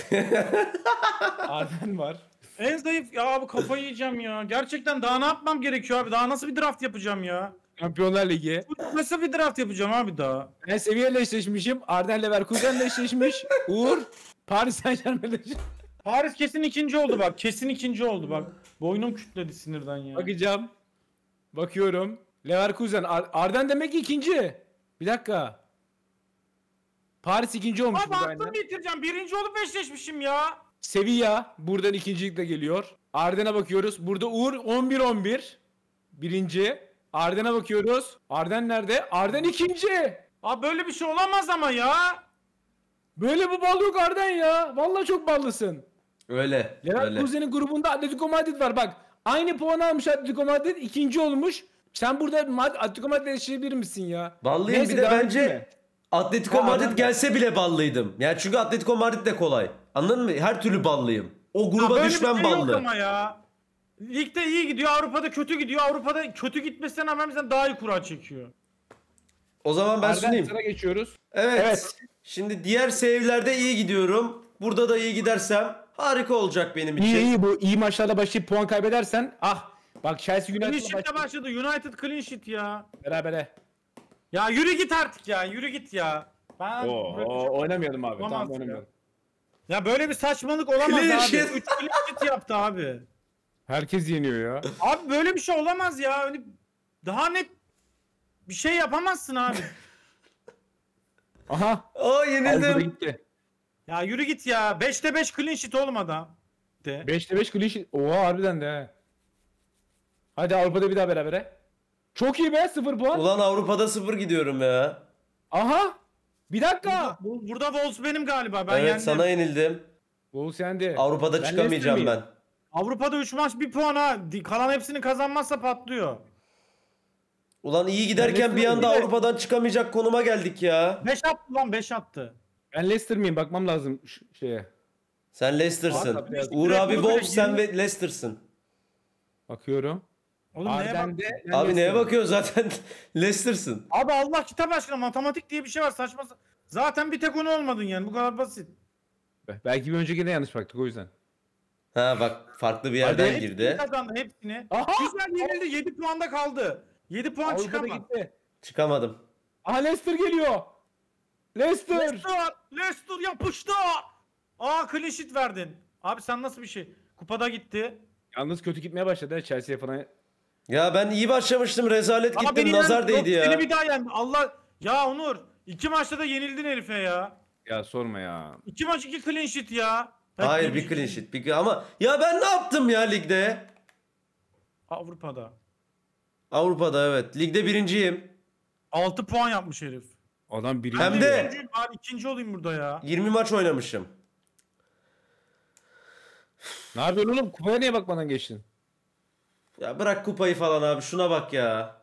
Arden var. En zayıf ya abi kafayı yiyeceğim ya. Gerçekten daha ne yapmam gerekiyor abi? Daha nasıl bir draft yapacağım ya? Şampiyonlar Ligi. Nasıl bir draft yapacağım abi daha? Ben seviyeyle eşleşmişim. Arden Leverkusen'le eşleşmiş. Uğur Paris Saint-Germain'le eşleşmiş. Paris kesin ikinci oldu bak. Kesin ikinci oldu bak. Boynum kütledi sinirden ya. Bakacağım. Bakıyorum. Leverkusen. Arden demek ki ikinci. Bir dakika. Paris ikinci olmuş Abi burada aklımı aynen. yitireceğim. Birinci olup eşleşmişim ya. Sevilla buradan ikincilikle geliyor. Arden'e bakıyoruz. Burada Uğur 11-11. Birinci. Arden'e bakıyoruz. Arden nerede? Arden ikinci. Abi böyle bir şey olamaz ama ya. Böyle bu bal yok Arden ya. Vallahi çok ballısın. Öyle. Öyle. Leverkusen'in grubunda Atletico Madrid var. Bak aynı puan almış Atletico Madrid. İkinci olmuş. Sen burada Atletico Madrid'le eşleşebilir misin ya? Ballıyım, Neyse, bir de devam bence edeyim mi? Atletico Ya Madrid adam- gelse bile ballıydım. Yani çünkü Atletico Madrid de kolay. Anladın mı? Her türlü ballıyım. O Ya gruba böyle bir düşmem şey ballı. yok ama ya. Ligde iyi gidiyor, Avrupa'da kötü gidiyor. Avrupa'da kötü gitmesine rağmen bizden daha iyi kura çekiyor. O zaman ben Arden sunayım. sana geçiyoruz. Evet. Evet. Şimdi diğer save'lerde iyi gidiyorum. Burada da iyi gidersem harika olacak benim için. İyi iyi bu iyi maçlarda başlayıp puan kaybedersen bak Chelsea Clean United'la sheet'le başladı. United clean sheet ya. berabere. Ya yürü git artık ya. Yürü git ya. Ben Oynamayalım abi. Olamaz Tamam ya. oynamayalım. Ya böyle bir saçmalık olamaz Clean abi. sheet. 3 clean sheet yaptı abi. Herkes yeniyor ya. Abi böyle bir şey olamaz ya. Öyle daha net bir şey yapamazsın abi. Aha. Aa, Avrupa'da yenildim. gitti. Ya yürü git ya. 5'te 5 clean sheet olmadı. De. 5'te 5 clean sheet. Oha harbiden de he. Hadi Avrupa'da bir daha berabere. Çok iyi be 0 puan. Ulan Avrupa'da 0 gidiyorum ya. Aha. Bir dakika. Burada Wolves benim galiba. Ben Evet, yendim. sana yenildim. Wolves yendi. Avrupa'da Ben çıkamayacağım Leicester ben. miyim? Avrupa'da 3 maç 1 puan ha. Kalan hepsini kazanmazsa patlıyor. Ulan iyi giderken bir Leicester anda miyim? Avrupa'dan çıkamayacak konuma geldik ya. 5 attı lan 5 attı. Ben Leicester miyim? Bakmam lazım şeye. Sen Leicester'sın. Abi, biraz- Uğur abi direkt Wolves, sen yirmi- ve Leicester'sın. Bakıyorum. Oğlum neye bak? Arden'de ben Abi neye Leicester'ım. bakıyorsun zaten? Leicester'sın. Abi Allah kitap aşkına matematik diye bir şey var saçma. Zaten bir tek onu olmadın yani bu kadar basit. Belki bir öncekine yanlış baktık o yüzden. Ha bak, farklı bir yerden Hadi. girdi. Hepsini kazandı hepsini. Aha! Güzel yenildi 7 puanda kaldı. 7 puan Avrupa'da çıkamaz. gitti. Çıkamadım. Aha Leicester geliyor. Leicester. Leicester yapıştı. Aa clean sheet verdin. Abi sen nasıl bir şey? Kupada gitti. Yalnız kötü gitmeye başladı ha, Chelsea'ye falan. Ya ben iyi başlamıştım, rezalet Aa, gittim, beni nazar yendi. değdi Yok, ya. Seni bir daha yendi. Allah. Ya Onur. 2 maçta da yenildin herife ya. Ya sorma ya. 2 maç 2 clean sheet ya. Hayır, bir clean sheet. Ama ya ben ne yaptım ya ligde? Avrupa'da. Avrupa'da evet. Ligde birinciyim. 6 puan yapmış herif. Adam birinci. Hem de- Birinciyim, bari ikinci olayım burada ya. 20 maç oynamışım. Ne yapıyorsun oğlum? Kupaya niye bakmadan geçtin? Ya bırak kupayı falan abi, şuna bak ya.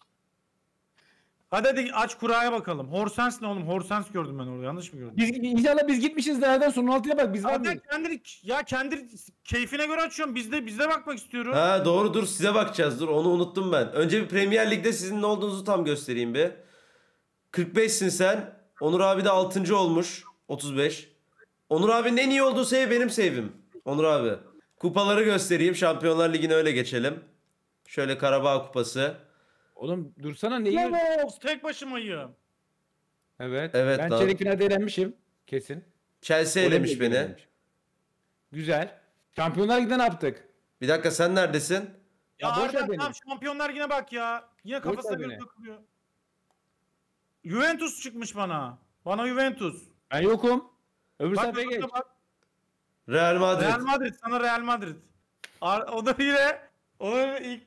Hadi aç kuraya bakalım. Horsens ne oğlum? Horsens gördüm ben orada. Yanlış mı gördüm? İnşallah biz gitmişiz nereden son 16'ya bak biz var Zaten mıyız? kendi keyfine göre açıyorum. Bizde bakmak istiyorum. Ha doğru, dur size bakacağız, dur onu unuttum ben. Önce bir Premier Lig'de sizin ne olduğunuzu tam göstereyim bir. 45'sin sen. Onur abi de 6. olmuş. 35. Onur abinin en iyi olduğu save benim save'im. Onur abi. Kupaları göstereyim. Şampiyonlar Ligi'ne öyle geçelim. Şöyle Karabağ Kupası. Oğlum dursana neyi? Wolves tek başımayım. Evet. Evet Ben lan. çeyrek finalde eğlenmişim. Kesin. Chelsea Olympic elemiş beni. eğlenmiş. Güzel. Şampiyonlar Ligi'nde ne yaptık? Bir dakika, sen neredesin? Ya Ya boş ver Arda beni. tam Şampiyonlar yine bak ya. Yine Boş kafasına ver göre beni. takılıyor. Juventus çıkmış bana. Bana Juventus. Ben yokum. Öbür Bak, sayfaya geç. bak. Real Madrid. Real Madrid sana Real Madrid. O da yine ilk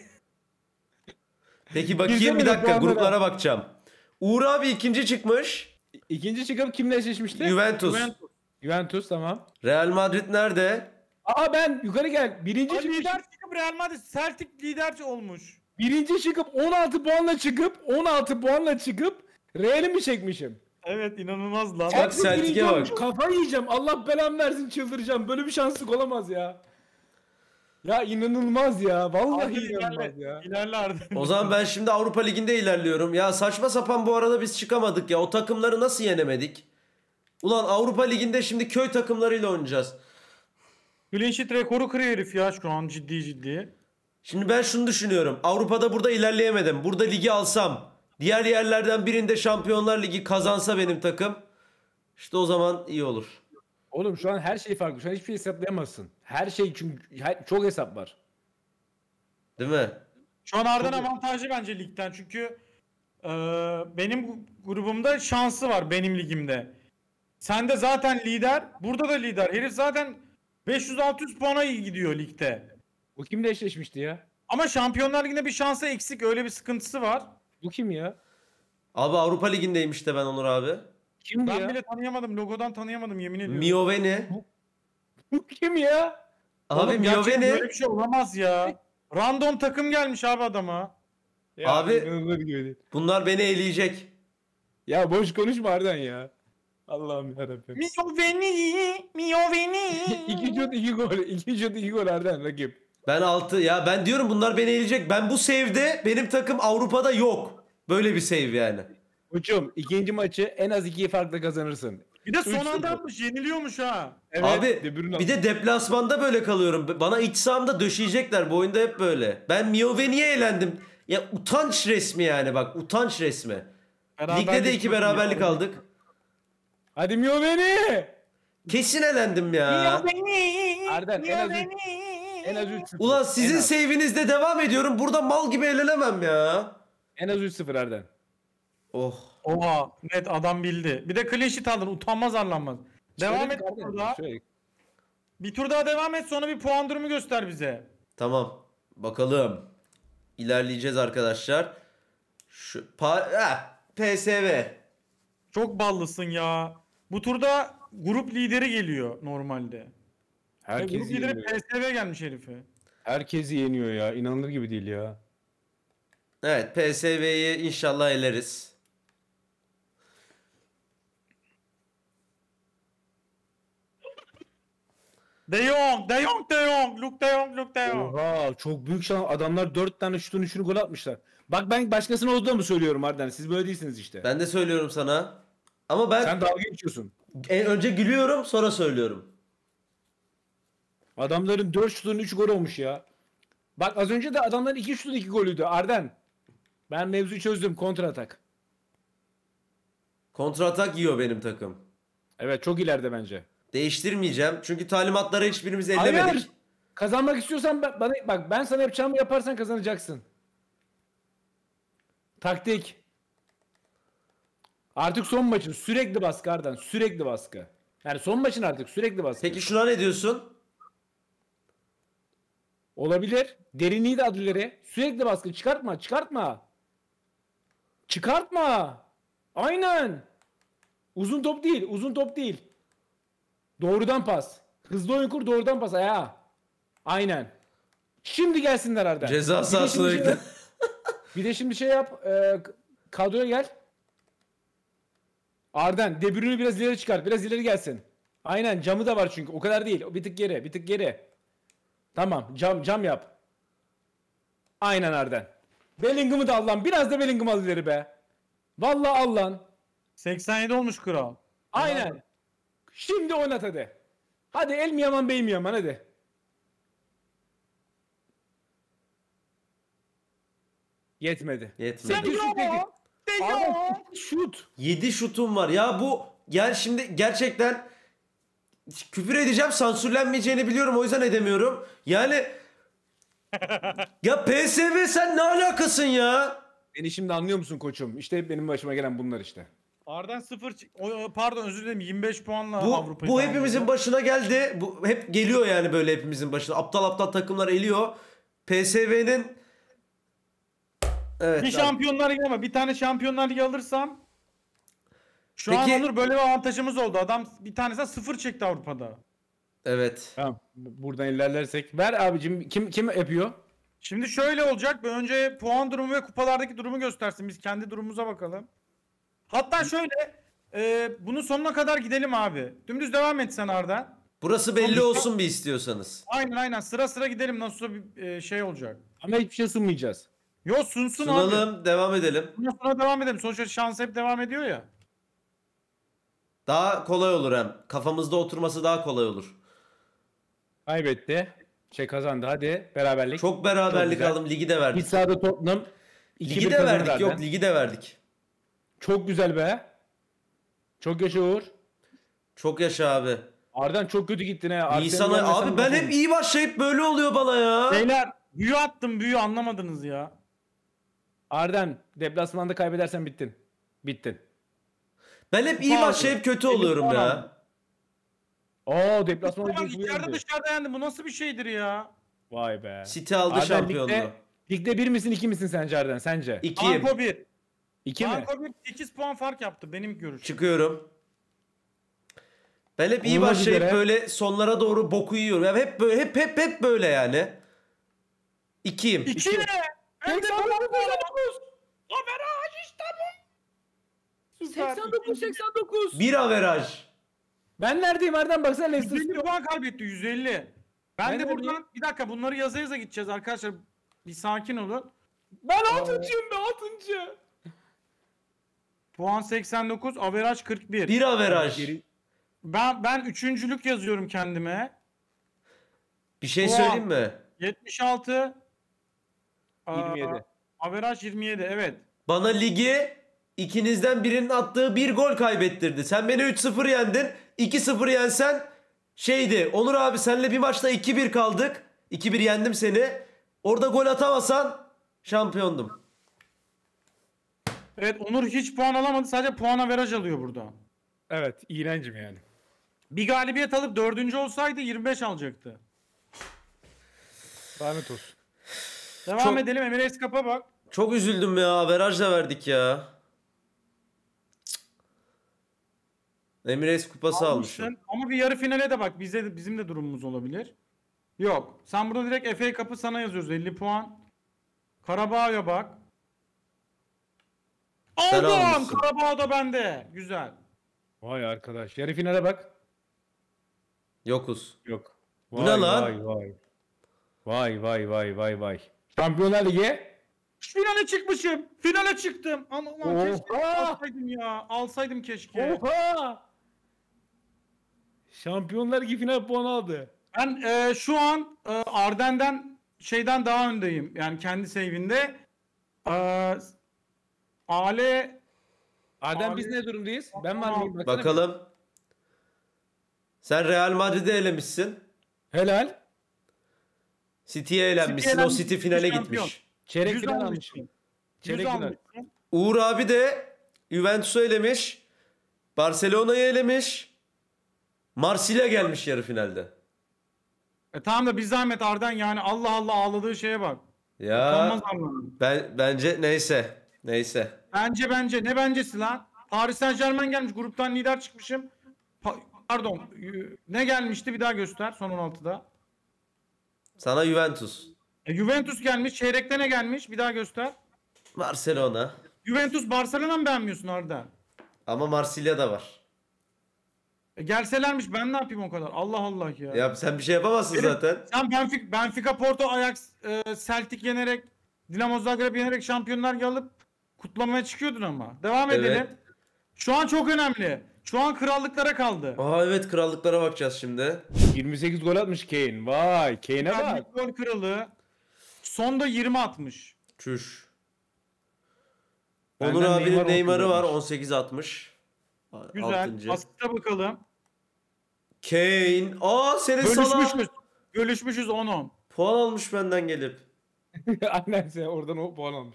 Peki bakayım Girsene bir dakika, puanlara. gruplara bakacağım. Uğur abi 2. çıkmış. İkinci çıkıp kimle eşleşmişti? Juventus. Juventus. Juventus tamam. Real Madrid nerede? Aa ben yukarı gel. Birinci Ay, çıkmış. lider çıkıp Real Madrid Celtic lider olmuş. Birinci çıkıp 16 puanla çıkıp Real'i mi çekmişim? Evet inanılmaz lan. Bak, Celtic'e birinci bak. olmuş. Kafayı yiyeceğim. Allah belamı versin, çıldıracağım. Böyle bir şanslık olamaz ya. Ya inanılmaz ya. Vallahi Hadi inanılmaz ya. İlerle Arda. O zaman ben şimdi Avrupa Ligi'nde ilerliyorum. Ya saçma sapan bu arada biz çıkamadık ya. O takımları nasıl yenemedik? Ulan Avrupa Ligi'nde şimdi köy takımlarıyla oynayacağız. Clean sheet rekoru kırıyor herif ya şu an ciddi. Şimdi ben şunu düşünüyorum. Avrupa'da burada ilerleyemedim. Burada ligi alsam, diğer yerlerden birinde Şampiyonlar Ligi kazansa benim takım, işte o zaman iyi olur. Oğlum şu an her şey farklı. Şu an hiçbir şey hesaplayamazsın. Her şey çünkü çok hesap var. Değil mi? Şu an Arden avantajlı bence ligden çünkü benim grubumda şansı var benim ligimde. Sen de zaten lider, burada da lider. Herif zaten 500-600 puana iyi gidiyor ligde. Bu kimle eşleşmişti ya? Ama Şampiyonlar Ligi'nde bir şansı eksik, öyle bir sıkıntısı var. Bu kim ya? Abi Avrupa Ligi'ndeyim işte ben Onur abi. Kim bu Ben ya? bile tanıyamadım, logodan tanıyamadım yemin ediyorum. Mioveni. Bu kim ya? Abi Oğlum gerçekten Mioveni. böyle bir şey olamaz ya. Random takım gelmiş abi adama. Ya, Abi- inanılır gibi değil. Bunlar beni eleyecek. Ya boş konuşma Arden ya. Allah'ım yarabbim. Mioveni. 2 şut 2 gol. 2 şut 2 gol Arden rakip. Ben 6 ya ben diyorum bunlar beni eleyecek. Ben bu save'de benim takım Avrupa'da yok. Böyle bir save yani. Koçum ikinci maçı en az 2 farkla kazanırsın. Bir de son 3-0. anda atmış, yeniliyormuş ha. Evet, Abi De Bruyne bir de deplasmanda böyle kalıyorum. Bana iç sahamda döşeyecekler. Bu oyunda hep böyle. Ben Mioveni'ye eğlendim. Ya utanç resmi yani bak utanç resmi. Ligde de 2 beraberlik aldık. Hadi Mioveni. Kesin elendim ya. Arden en az 3-0. Ulan sizin en az, save'inizde devam ediyorum. Burada mal gibi elenemem ya. en az 3-0 Arden. Oh. Oha, net adam bildi. Bir de clean sheet aldın, utanmaz arlanmaz. Devam et Söyledik bir Arden, tur daha. söyledik. Bir tur daha devam et, sonra bir puan durumu göster bize. Tamam. Bakalım. İlerleyeceğiz arkadaşlar. PSV. Çok ballısın ya. Bu turda grup lideri geliyor normalde. Ve Herkes grup lideri yeniyor. PSV gelmiş herife. Herkesi yeniyor ya. İnanılır gibi değil ya. Evet PSV'yi inşallah eleriz. De Jong, De Jong, De Jong, Luke De Jong, Luke De Jong. Oha çok büyük şans. Adamlar 4 tane şutun 3'ünü gol atmışlar. Bak ben başkasına olduğunu mu söylüyorum Arden? Siz böyle değilsiniz işte. Ben de söylüyorum sana. Ama ben Sen dalga geçiyorsun. önce gülüyorum sonra söylüyorum. Adamların 4 şutun 3 gol olmuş ya. Bak az önce de adamların 2 şutun 2 golüydü Arden. Ben mevzuyu çözdüm. Kontra atak. Kontra atak yiyor benim takım. Evet çok ileride bence. Değiştirmeyeceğim. Çünkü talimatları hiçbirimiz ellemedik. Hayır. Kazanmak istiyorsan bana bak ben sana yapacağımı yaparsan kazanacaksın. Taktik. Artık son maçın sürekli baskı Arden. Sürekli baskı. Yani son maçın artık sürekli baskı. Peki şuna ne diyorsun? Olabilir. Derinliği de adı ileri. Sürekli baskı. Çıkartma. Çıkartma. Çıkartma. Aynen. Uzun top değil. Uzun top değil. Doğrudan pas. Hızlı oyun kur doğrudan pas. Ayağa. Aynen. Şimdi gelsinler Arda. Ceza Bir de sahasına şimdi şey gitti. yap. Bir de şimdi şey yap. Kadroya gel. Arden. De Bruyne'ü biraz ileri çıkart. Biraz ileri gelsin. Aynen. Camı da var çünkü. O kadar değil. Bir tık geri. Bir tık geri. Tamam. Cam yap. Aynen Arden. Bellingham'ı da al lan. Biraz da Bellingham al ileri be. Vallahi al lan. 87 olmuş kral. Aynen. Şimdi oynat hadi. Hadi el mi yaman bey mi yaman hadi. Yetmedi. Yetmedi. 8 şut peki. De Arden Jong. 8 şut. 7 şutum var. Ya bu yani şimdi gerçekten küfür edeceğim, sansürlenmeyeceğini biliyorum, o yüzden edemiyorum. Yani ya PSV sen ne alakasın ya? Beni şimdi anlıyor musun koçum? İşte benim başıma gelen bunlar işte. Arden 0 pardon özür dilerim 25 puanla Bu Avrupa'yı bu hepimizin tamamladı. başına geldi. Bu hep geliyor yani böyle hepimizin başına. Aptal aptal takımlar eliyor. PSV'nin evet. Bir abi. Şampiyonlar Ligi ama bir tane Şampiyonlar Ligi alırsam şu Peki- an Onur böyle bir avantajımız oldu. Adam bir tanesinden 0 çekti Avrupa'da. Evet. Tamam. Buradan ilerlersek. Ver abicim kim yapıyor? Şimdi şöyle olacak. Bir önce puan durumu ve kupalardaki durumu göstersin. Biz kendi durumumuza bakalım. Hatta şöyle bunun sonuna kadar gidelim abi. Dümdüz devam et sen Arda. Burası belli Sonuçta- olsun bir istiyorsanız. Aynen sıra sıra gidelim. Nasıl olsa bir şey olacak. Ama hiçbir şey sunmayacağız. Yo sunsun abi. Sunalım, devam edelim. Bundan sonra devam edelim. Sonuçta şans hep devam ediyor ya. Daha kolay olur hem. Kafamızda oturması daha kolay olur. Kaybetti. Kazandı hadi beraberlik. Çok beraberlik güzel. aldım. Ligi de İç verdik. sahada Tottenham. Ligi 2-1 de kazandı verdik. zaten. Yok ligi de verdik. Çok güzel be. Çok yaşa Uğur. Çok yaşa abi. Arden çok kötü gittin he. Nisan'a abi ben hep iyi başlayıp böyle oluyor bana ya. Beyler büyü attım, büyü anlamadınız ya. Arden deplasmanda kaybedersen bittin. Bittin. Ben hep iyi Kupa başlayıp kötü Elli oluyorum puan ya. aldım. Deplasmanda Ulan bir içeride dışarıda yendi. Bu nasıl bir şeydir ya? Vay be. City aldı Arden şampiyonluğu. ligde 1 misin 2 misin sence Arden sence? İkiyim. Banko 1. 2 mi? Banko 1 8 puan fark yaptı benim görüşüm. Çıkıyorum. Ben hep iyi Olmak başlayıp üzere. böyle sonlara doğru boku yiyorum. Yani hep böyle hep böyle yani. İkiyim. 2 ne? Hem de 89 Averaj işte bu. Süper. 89. Bir averaj. Ben neredeyim Arden baksana Leicester 150 City. puan kaybetti 150. Ben Ben de de buradan bir dakika bunları yaza yaza gideceğiz arkadaşlar. Bir sakin olun. Ben 6'ncıyım be 6'ncı. Puan 89, averaj 41. Bir averaj. Ben üçüncülük yazıyorum kendime. Bir şey Puan. söyleyeyim mi? 76. 27. Averaj 27 evet. Bana ligi ikinizden birinin attığı bir gol kaybettirdi. Sen beni 3-0 yendin. 2-0 yensen şeydi. Onur abi senle bir maçta 2-1 kaldık. 2-1 yendim seni. Orada gol atamasan şampiyondum. Evet Onur hiç puan alamadı. Sadece puan averaj alıyor burada. Evet iğrencim yani. Bir galibiyet alıp dördüncü olsaydı 25 alacaktı. Lanet olsun. Devam Çok- edelim. Emirates Cup'a bak. Çok üzüldüm ya. Averaj da verdik ya. Cık. Emirates kupası almışım. Almışsın. Ama bir yarı finale de bak. Bizim de durumumuz olabilir. Yok. Sen burada direkt FA Cup'ı sana yazıyoruz. 50 puan. Karabağ'a bak. Sen Aldım. almışsın. Karabağ da bende. Güzel. Vay arkadaş. Yarı finale bak. Yokuz. Yok. Bu ne lan? Vay. Şampiyonlar Ligi. Finale çıkmışım. Finale çıktım. Aman keşke Oha! alsaydım ya. Alsaydım keşke. Oha! Şampiyonlar Ligi final puanı aldı. Ben şu an Arden'den şeyden daha öndeyim. Yani kendi save'inde. Ale Arden Abi- biz ne durumdayız? Ben var mıyım? Baksana bir. Bakalım. Sen Real Madrid'i elemişsin. Helal. City'ye elenmişsin. City'ye O City finale şampiyon. gitmiş. Çeyrek 100 final almış. almışsın. Çeyrek 100 final. almışsın. Uğur abi de Juventus'u elemiş. Barcelona'yı elemiş. Marsilya gelmiş yarı finalde. Tamam da bir zahmet Arden yani Allah Allah ağladığı şeye bak. Ya Utanmaz Allah'ım. bence neyse. Neyse. Bence ne bencesi lan? Paris Saint-Germain gelmiş gruptan lider çıkmışım. Pardon ne gelmişti bir daha göster son 16'da. Sana Juventus. Juventus gelmiş çeyrekte ne gelmiş bir daha göster. Barcelona. Juventus Barcelona mı beğenmiyorsun Arden? Ama Marsilya da var. Gelselermiş ben ne yapayım o kadar Allah Allah ya. Ya sen bir şey yapamazsın zaten. Sen Benfica, Porto, Ajax, Celtic yenerek, Dinamo Zagreb yenerek Şampiyonlar Ligi alıp kutlamaya çıkıyordun ama. Devam Evet. edelim. Şu an çok önemli. Şu an krallıklara kaldı. Aa evet krallıklara bakacağız şimdi. 28 gol atmış Kane. Vay Kane'e bak. Yani gol kralı. Sonda 20 atmış. Çüş. Benden Onur abinin Neymar Neymar'ı var 19 18 atmış. Güzel. 6. Asiste bakalım. Kane. Aa senin sana Bölüşmüşüz. Bölüşmüşüz 10-10. puan almış benden gelip. Aynen sen oradan o puan almış.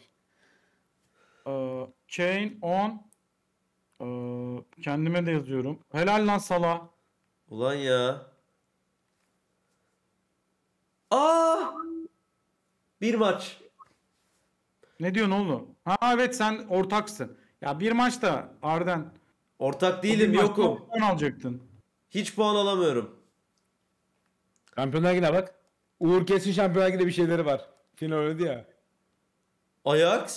Kane 10. Kendime de yazıyorum. Helal lan Salah. Ulan ya. Aa! Bir maç. Ne diyorsun oğlum? Ha evet sen ortaksın. Ya bir maçta Arden. Ortak Bir değilim maçta yokum. 10 alacaktın. Hiç puan alamıyorum. Şampiyonlar Ligi'ne bak. Uğur kesin Şampiyonlar Ligi'de bir şeyleri var. Final oynadı ya. Ajax.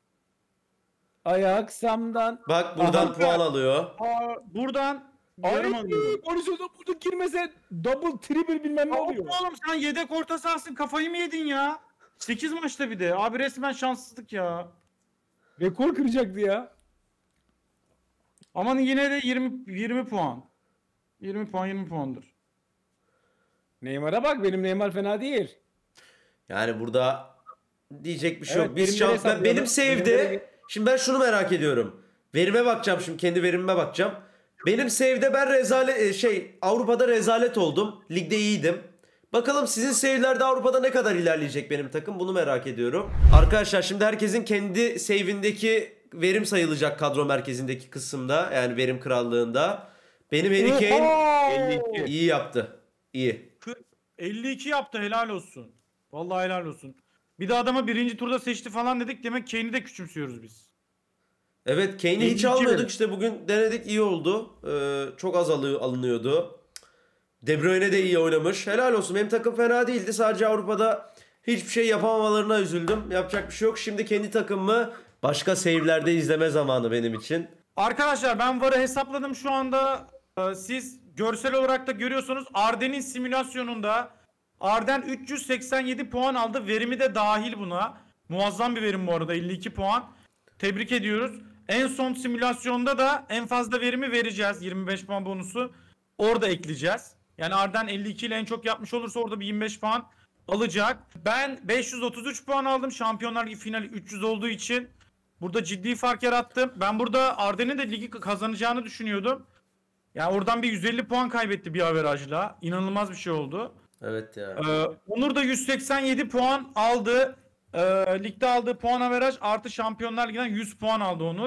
Ajax'amdan. Bak buradan Aha. puan alıyor. Buradan Ay yarım alıyorum. Borisov'da burada girmese double triple bilmem ne oluyor. Oğlum sen yedek orta sahasın kafayı mı yedin ya? 8 maçta bir de. Abi resmen şanssızlık ya. Rekor kıracaktı ya. Aman yine de 20 puan. 20 puandır. Neymar'a bak, benim Neymar fena değil. Yani burada diyecek bir şey Evet, yok. Biz verimleri hesaplayalım. benim save'de Verimleri- şimdi ben şunu merak ediyorum. Verime bakacağım şimdi, kendi verimime bakacağım. Benim save'de ben rezalet Avrupa'da rezalet oldum. Ligde iyiydim. Bakalım sizin save'lerde Avrupa'da ne kadar ilerleyecek benim takım, bunu merak ediyorum. Arkadaşlar şimdi herkesin kendi save'indeki verim sayılacak kadro merkezindeki kısımda, yani verim krallığında. Benim Harry Kane Oho! 52. iyi yaptı. İyi. 52 yaptı, helal olsun. Vallahi helal olsun. Bir de adamı birinci turda seçti falan dedik, demek Kane'i de küçümsüyoruz biz. Evet, Kane'i hiç 52 almıyorduk, verim. işte bugün denedik, iyi oldu. Çok az alınıyordu. De Bruyne de iyi oynamış. Helal olsun, benim takım fena değildi. Sadece Avrupa'da hiçbir şey yapamamalarına üzüldüm. Yapacak bir şey yok. Şimdi kendi takımımı başka save'lerde izleme zamanı benim için. Arkadaşlar ben VAR'ı hesapladım şu anda. Siz görsel olarak da görüyorsunuz. Arden'in simülasyonunda Arden 387 puan aldı. Verimi de dahil buna. Muazzam bir verim bu arada, 52 puan. Tebrik ediyoruz. En son simülasyonda da en fazla verimi vereceğiz. 25 puan bonusu. Orada ekleyeceğiz. Yani Arden 52 ile en çok yapmış olursa orada bir 25 puan alacak. Ben 533 puan aldım. Şampiyonlar Ligi finali 300 olduğu için. Burada ciddi fark yarattım. Ben burada Arden'in de ligi kazanacağını düşünüyordum. Yani oradan bir 150 puan kaybetti bir averajla. İnanılmaz bir şey oldu. Evet ya. Onur da 187 puan aldı. Ligde aldığı puan averaj artı Şampiyonlar Ligi'den 100 puan aldı Onur.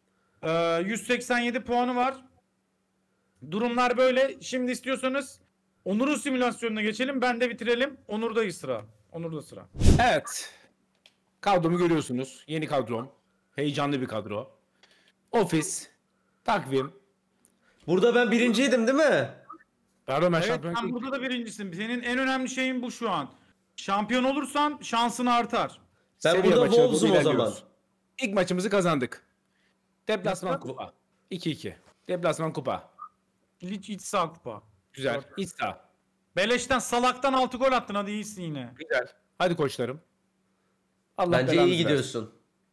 187 puanı var. Durumlar böyle. Şimdi istiyorsanız Onur'un simülasyonuna geçelim. Ben de bitirelim. Onur'da sıra. Onur'da sıra. Evet. Kadromu görüyorsunuz. Yeni kadrom. Heyecanlı bir kadro. Ofis. Takvim. Burada ben birinciydim değil mi? Pardon, ben Evet, şampiyon. sen burada da birincisin. Senin en önemli şeyin bu şu an. Şampiyon olursan şansın artar. Ben Seviye burada maçına doğru Wolves'um o zaman. ilerliyoruz. İlk maçımızı kazandık. Deplasman Nasıl? kupa. 2-2. Deplasman kupa. İç sağ kupa. Güzel. Dört. İç saha. Beleşten salaktan 6 gol attın, hadi iyisin yine. Güzel. Hadi koçlarım. Allah Bence iyi belanızı versin. gidiyorsun.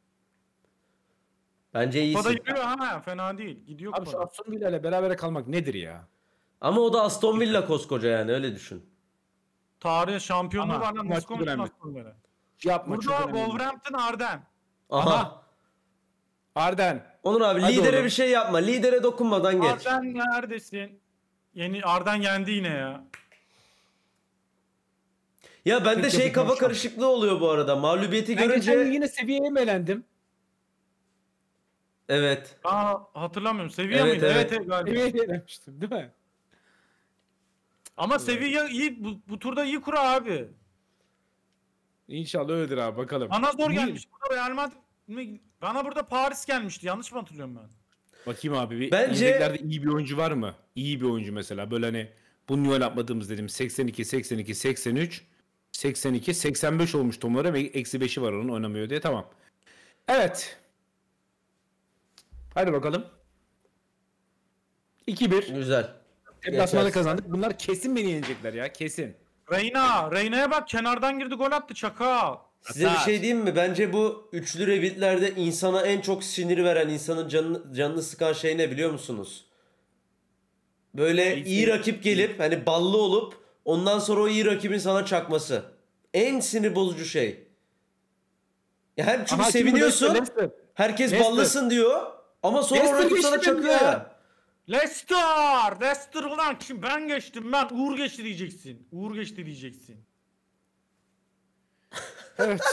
Bence Kupada iyisin. gidiyor ha, fena değil. Gidiyor Abi şu kupada. Aston Villa ile berabere kalmak nedir ya? Ama o da Aston Villa koskoca, yani öyle düşün. Tarihe şampiyonluğu Ama var lan, maç nasıl konuştun önemli. Aston Villa? Yapma, çok Burada önemli. Wolverhampton Arden. Aha. Aha. Arden. Onur abi, Hadi lidere oğlum. bir şey yapma. Lidere dokunmadan geç. Arden neredesin? Arden yendi yine ya. Ya bende Türk şey yapacağım kafa şu an. karışıklığı oluyor bu arada. Mağlubiyeti Ben geçen gün görünce yine seviyeye mi elendim? evet. Aa, hatırlamıyorum. Seviye Evet, miydi? evet. Evet, galiba. Seviyeye elenmiştim değil mi? Ama seviye iyi. Bu turda iyi kura abi. İnşallah öyledir abi, bakalım. Bana zor Niye- gelmiş. Burada Real Madrid bana burada Paris gelmişti. Yanlış mı hatırlıyorum ben? Bakayım abi, bir Bence- yedeklerde iyi bir oyuncu var mı? İyi bir oyuncu mesela, böyle hani bunu niye oynatmadığımız dedim. 82, 82, 83, 82, 85 olmuş Tomlara ve eksi 5'i var onun, oynamıyor diye, tamam. Evet. Hadi bakalım. 2-1. Güzel. Deplasmanda Geçersin. kazandık. Bunlar kesin beni yenecekler ya, kesin. Reyna'ya bak, kenardan girdi gol attı, çakal. Size bir Atar. şey diyeyim mi? Bence bu üçlü rebitlerde insana en çok sinir veren, insanın canını sıkan şey ne biliyor musunuz? Böyle iyi rakip gelip hani ballı olup ondan sonra o iyi rakibin sana çakması. En sinir bozucu şey. Ya hem çünkü Aha, kim bu? seviniyorsun. Leicester. Herkes Leicester. ballısın diyor. Ama sonra o Leicester rakip sana geçti beni çakıyor ya. ya. Leicester ulan, kim, ben geçtim ben. Uğur geçti diyeceksin. Uğur geçti diyeceksin. Evet.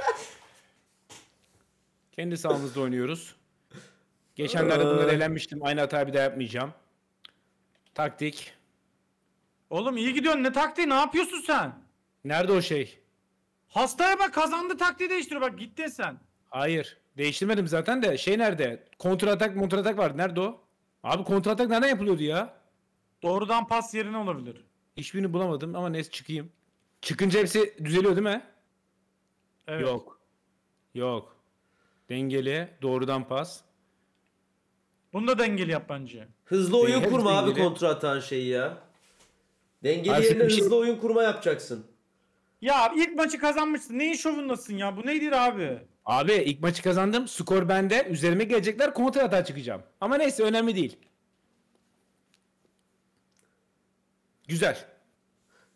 Kendi sahamızda oynuyoruz. Geçenlerde bunları eğlenmiştim. Aynı hatayı bir daha yapmayacağım. Taktik. Oğlum iyi gidiyorsun, ne taktiği, ne yapıyorsun sen? Nerede o şey? Hastaya bak, kazandı, taktiği değiştiriyor, bak gittin sen. Hayır. Değiştirmedim zaten de. Şey nerede? Kontratak vardı. Nerede o? Abi kontratak nereden yapılıyordu ya? Doğrudan pas yerine olabilir. Hiçbirini bulamadım ama neyse, çıkayım. Çıkınca hepsi düzeliyor değil mi? Evet. Yok. Yok. Dengeli. Doğrudan pas. Bunu da dengeli yap bence. Hızlı oyun Hepsi kurma abi, dengeli. kontra atan şeyi ya. Dengeli Abi yerine bir şey- hızlı oyun kurma yapacaksın. Ya ilk maçı kazanmışsın. Neyin şovundasın ya? Bu nedir abi? Abi ilk maçı kazandım. Skor bende. Üzerime gelecekler. Kontra atağa çıkacağım. Ama neyse, önemli değil. Güzel.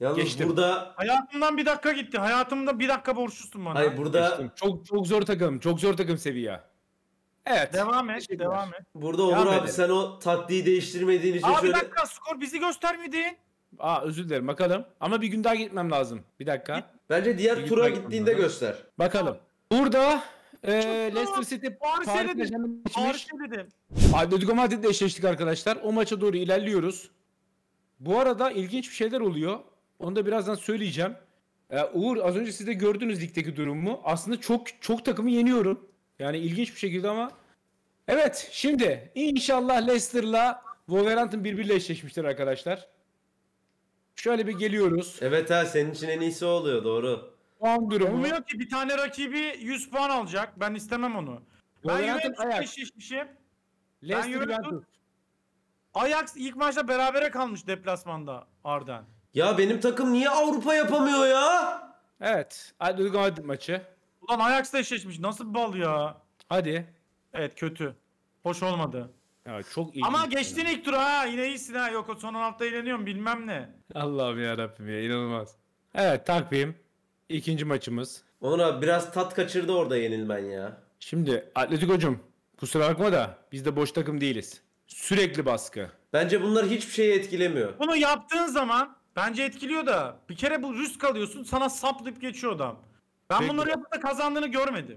Yalnız Geçtim. burada Hayatımdan bir dakika gitti. Hayatımda bir dakika borçlusun bana. hayır burada Geçtim. Çok zor takım. Çok zor takım seviye. Evet. Devam et, Teşekkürler. devam et. burada Onur Devam abi edelim. sen o taktiği değiştirmediğin için Aa bir şöyle dakika, skor bizi göstermedi. Özür dilerim bakalım. Ama bir gün daha gitmem lazım. Bir dakika. bence diğer Bir tura gitmek gittiğinde lazım. göster. Bakalım. Burada Çok Leicester City Paris Paris eledim. Saint-Germain'i Paris geçmiş. dedim. Atletico Madrid'le eşleştik arkadaşlar. O maça doğru ilerliyoruz. Bu arada ilginç bir şeyler oluyor. Onu da birazdan söyleyeceğim. Uğur az önce siz de gördünüz ligdeki durumu. Aslında çok takımı yeniyorum. Yani ilginç bir şekilde ama. Evet şimdi inşallah Leicester'la Wolverhampton birbiriyle eşleşmiştir arkadaşlar. Şöyle bir geliyoruz. Evet ha senin için en iyisi o oluyor doğru. Puan durumu. Olmuyor ki, bir tane rakibi 100 puan alacak. Ben istemem onu. Ben Wolverhampton Juventus'la Ajax. eşleşmişim. Leicester Juventus- Juventus. Ajax ilk maçta berabere kalmış deplasmanda Arden. Ya benim takım niye Avrupa yapamıyor ya? Evet. Atletico Madrid maçı. Ulan Ajax'la eşleşmiş. Nasıl bir bal ya? Hadi. Evet, kötü. Hoş olmadı. Evet, çok iyi. Ama geçtin ilk tura ha. Yine iyisin ha. Yok o son 16'da eğleniyorum bilmem ne. Allah'ım ya Rabbim ya inanılmaz. Evet takvim. İkinci maçımız. Onur abi biraz tat kaçırdı orada yenilmen ya. Şimdi Atletico'cum kusura bakma da biz de boş takım değiliz. Sürekli baskı. Bence bunlar hiçbir şeyi etkilemiyor. Bunu yaptığın zaman bence etkiliyor da. Bir kere bu risk alıyorsun, sana saplayıp geçiyor adam. Ben Peki. bunları yapıp da kazandığını görmedim.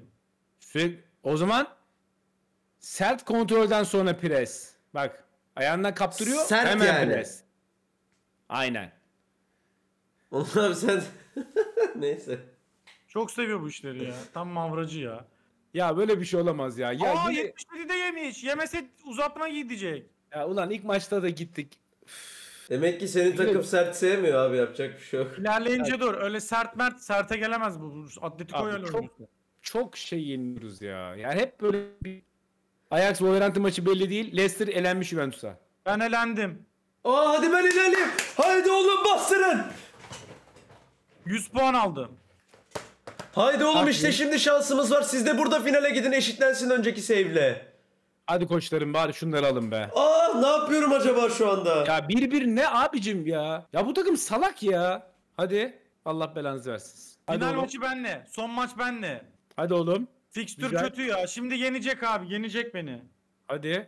O zaman sert kontrolden sonra pres. Bak ayağından kaptırıyor Sert hemen yani. pres. Aynen. Onur abi sen... Neyse. Çok seviyor bu işleri ya. Tam mavracı ya. Ya böyle bir şey olamaz ya. Ya, Aa yine- 77'de yemiş. Yemese uzatma gidecek. ya ulan ilk maçta da gittik. Demek ki senin takım sert sevmiyor abi yapacak bir şey yok. İlerleyince dur. Öyle serte gelemez bu. Atletico Abi, öyle çok- oynuyor. Çok şey yeniyoruz ya. Yani hep böyle bir Ajax Wolverhampton maçı belli değil. Leicester elenmiş Juventus'a. Ben elendim. Aa hadi ben ilerleyeyim. Haydi oğlum bastırın. 100 puan aldım. Haydi oğlum Bak, işte bir- şimdi şansımız var. Siz de burada finale gidin eşitlensin önceki save'le. Hadi koçlarım bari şunları alın be. Aa ne yapıyorum acaba şu anda? Ya 1-1 ne abicim ya? Ya bu takım salak ya. Hadi Allah belanızı versin. Hadi Final oğlum. maçı benle. Son maç benle. Hadi oğlum. Fikstür Güzel. kötü ya. Şimdi yenecek abi. Yenecek beni. Hadi.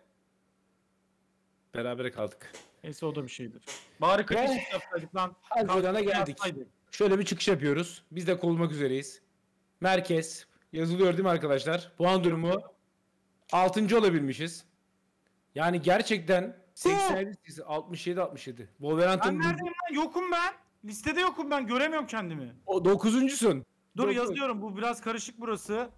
Berabere kaldık. Neyse o da bir şeydir. Bari Ve- kıtışık yapsaydık lan. Haziran'a geldik. Yapsaydık. Şöyle bir çıkış yapıyoruz. Biz de kovulmak üzereyiz. Merkez. Yazılıyor değil mi arkadaşlar? Puan durumu 6. olabilmişiz. Yani gerçekten 87 67 67. Ben Wolverhampton neredeyim lan? Yokum ben. Listede yokum ben. Göremiyorum kendimi. o 9'uncusun. Dur Dokuz. yazıyorum. Bu biraz karışık burası.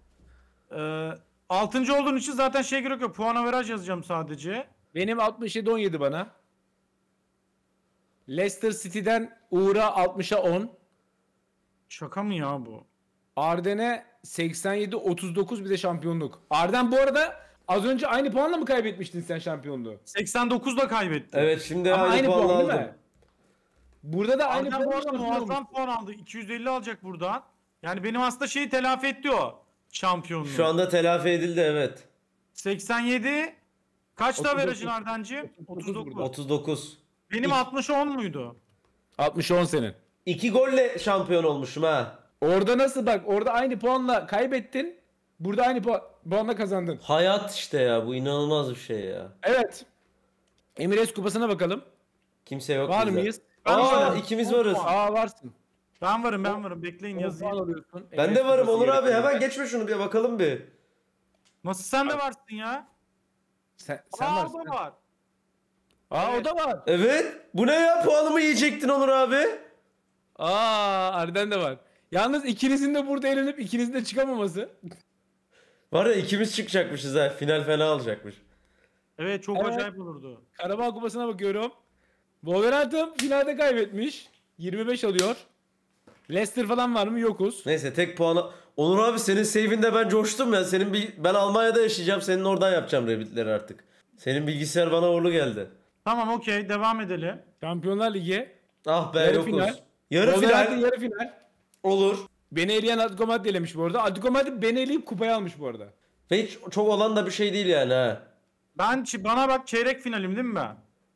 6. olduğun için zaten şey gerek yok. Puan averaj yazacağım sadece. Benim 67 17 bana. Leicester City'den Uğur'a 60'a 10. Şaka mı ya bu? Arden'e 87 39 bir de şampiyonluk. Arden bu arada az önce aynı puanla mı kaybetmiştin sen şampiyonluğu? 89'da kaybetti. Evet şimdi Ama aynı, aynı puanla puan değil aldım. mi? Burada da aynı Arden bu puan arada muazzam puan aldı. 250 alacak buradan. Yani benim aslında şeyi telafi etti o. Şampiyonluğu. Şu anda telafi edildi evet. 87. Kaçta 39. verajın Ardancığım? 39 burada. 39. Benim 60 10 muydu? 60 10 senin. 2 golle şampiyon olmuşum ha. Orada nasıl bak orada aynı puanla kaybettin. Burada aynı puanla kazandın. Hayat işte ya bu inanılmaz bir şey ya. Evet. Emirates kupasına bakalım. Kimse yok Var bizde. mıyız? Ben Aa varım. ikimiz 10 varız. puan. Aa varsın. Ben varım bekleyin 10 puan yazayım. alıyorsun. Ben de Emirates varım kupası Onur abi gerekiyor. hemen geçme şunu bir bakalım bir. Nasıl sen de varsın ya? Sen Aa varsın. o da var. Aa o da var. Evet bu ne ya puanımı yiyecektin Onur abi. Aa Arden de var. Yalnız ikinizin de burada elenip ikinizin de çıkamaması. Var ya ikimiz çıkacakmışız ha final fena alacakmış. Evet çok Evet. acayip olurdu. Karabağ kupasına bakıyorum. Wolverhampton finalde kaybetmiş. 25 alıyor. Leicester falan var mı? Yokuz. Neyse tek puanı. Onur abi senin save'inde ben coştum ya. Ben Almanya'da yaşayacağım. Senin oradan yapacağım rebitleri artık. Senin bilgisayar bana uğurlu geldi. Tamam okey devam edelim. Şampiyonlar Ligi. Ah be Yarı yokuz. final. Yarı Wolverhampton final. yarı final. Olur. Beni eleyen Atletico Madrid elemiş bu arada. Atletico Madrid beni eleyip kupayı almış bu arada. Ve hiç çok olan da bir şey değil yani ha. Bana bak çeyrek finalim değil mi ben?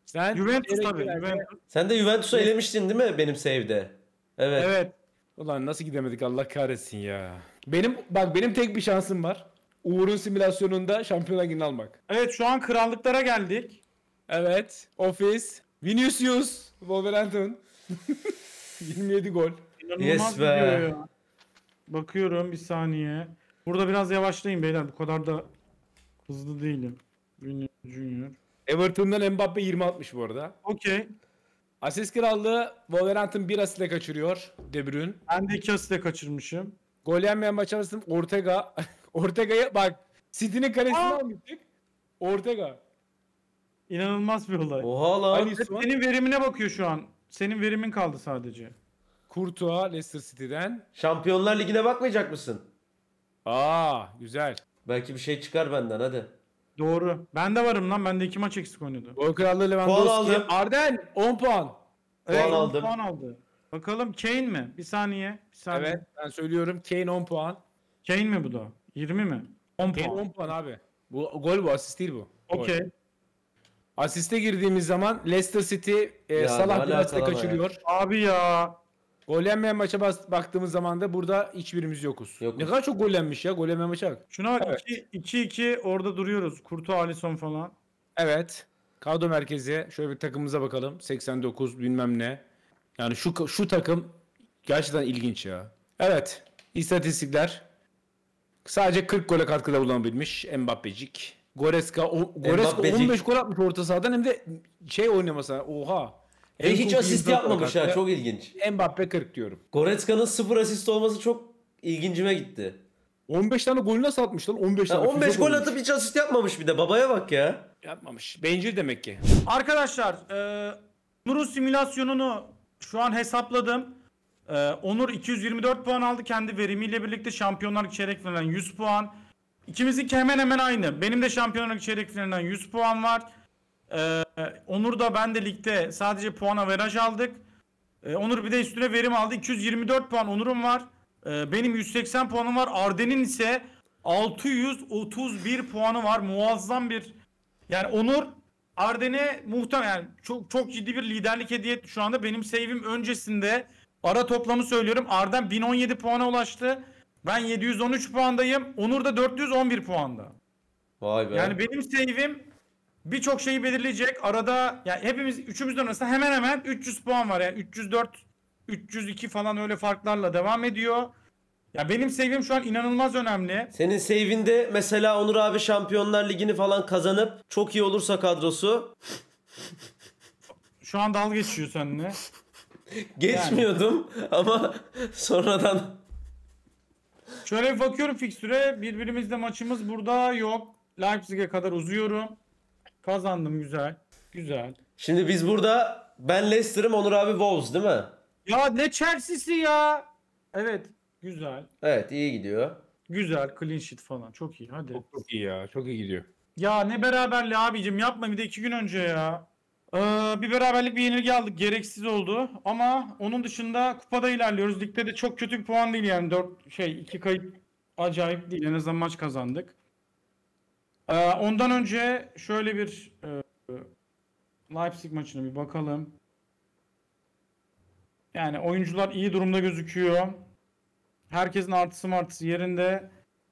Sen Juventus çeyrek tabii. finalde- Juventus. Sen de Juventus'u elemiştin değil mi benim save'de? Evet. Evet. Ulan nasıl gidemedik Allah kahretsin ya. Benim tek bir şansım var. Uğur'un simülasyonunda Şampiyonlar Ligi'ni almak. Evet şu an krallıklara geldik. Evet. Office. Vinicius. Wolverhampton. 27 gol. İnanılmaz Yes gidiyor be. ya. Bakıyorum bir saniye. Burada biraz yavaşlayın beyler. Bu kadar da hızlı değilim. Junior. Everton'dan Mbappe 20 atmış bu arada. Okey. Asist krallığı Wolverhampton 1 asistle kaçırıyor. De Bruyne. Ben de 2 asiste kaçırmışım. Gol yenmeyen maç arasında Ortega. Ortega'ya bak. City'nin kalesini Aa! almıştık. Ortega. İnanılmaz bir olay. Oha lan. Alisson. Senin verimine bakıyor şu an. Senin verimin kaldı sadece. Courtois Leicester City'den. Şampiyonlar Ligi'ne bakmayacak mısın? Güzel. Belki bir şey çıkar benden hadi. Doğru. Ben de varım lan. Ben de 2 maç eksik oynadım. Gol krallığı Puan Lewandowski. aldım. Arden 10 puan. Puan on aldım. Puan aldı. Bakalım Kane mi? Bir saniye. Bir saniye. Evet ben söylüyorum. Kane 10 puan. Kane mi bu da? 20 mi? 10 Kane puan. 10 puan abi. Bu gol, bu asist değil bu. Gol. Okey. Asiste girdiğimiz zaman Leicester City ne Salah bir alaka asiste lan kaçırıyor. Abi ya. Gol yenmeyen maça baktığımız zaman da burada hiçbirimiz yokuz. Yokuz. Ne kadar çok gol yenmiş ya. Gol yenmeyen maça bak. Şuna bak Evet. 2-2 orada duruyoruz. Kurtu Alisson falan. Evet. Kadro merkezi. Şöyle bir takımımıza bakalım. 89 bilmem ne. Yani şu takım gerçekten ilginç ya. Evet. İstatistikler. Sadece 40 gole katkıda bulunabilmiş Mbappe'cik. Goretzka Mbappe'cik. 15 gol atmış orta sahadan hem de oynamasına. Oha. Ve hiç Enkunku asist 24 gol yapmamış ha, katkı. çok ilginç. Mbappe 40 diyorum. Goretzka'nın 0 asist olması çok ilgincime gitti. 15 tane golü nasıl atmış lan? 15 Ya tane. 15 füze gol olmuş. atıp hiç asist yapmamış bir de, babaya bak ya. Yapmamış. Bencil demek ki. Arkadaşlar Onur'un simülasyonunu şu an hesapladım. Onur 224 puan aldı kendi verimiyle birlikte, Şampiyonlar Ligi çeyrek finalinden 100 puan. İkimizinki hemen hemen aynı. Benim de Şampiyonlar Ligi çeyrek finalinden 100 puan var. Onur da ben de ligde sadece puan averaj aldık. Onur bir de üstüne verim aldı. 224 puan Onur'un var. Benim 180 puanım var. Arden'in ise 631 puanı var. Muazzam bir... Yani Onur Arden'e muhtemelen yani çok ciddi bir liderlik hediye etti şu anda. Benim save'im öncesinde, ara toplamı söylüyorum, Arden 1017 puana ulaştı. Ben 713 puandayım. Onur da 411 puanda. Vay be. Yani benim save'im birçok şeyi belirleyecek. Arada yani hepimiz, üçümüzden arasında hemen hemen 300 puan var. Yani 304, 302 falan öyle farklarla devam ediyor. Ya benim save'im şu an inanılmaz önemli. Senin save'inde mesela Onur abi Şampiyonlar Ligi'ni falan kazanıp çok iyi olursa kadrosu, Şu an dalga geçiyor seninle. geçmiyordum ama sonradan Şöyle bir bakıyorum fikstüre. Birbirimizle maçımız burada yok. Leipzig'e kadar uzuyorum. Kazandım, güzel. Güzel. şimdi biz burada, ben Leicester'ım, Onur abi Wolves değil mi? Ya ne Chelsea'si ya. Evet. Güzel. Evet, iyi gidiyor. Güzel. Clean sheet falan. Çok iyi. Hadi. Çok iyi ya. Çok iyi gidiyor. Ya ne beraberliği abicim, yapma bir de 2 gün önce ya. Bir beraberlik, bir yenilgi aldık. Gereksiz oldu. Ama onun dışında kupada ilerliyoruz. Ligde de çok kötü bir puan değil yani. 2 kayıp acayip değil. En azından maç kazandık. Ondan önce şöyle bir Leipzig maçına bir bakalım. Yani oyuncular iyi durumda gözüküyor. Herkesin artısı martısı yerinde.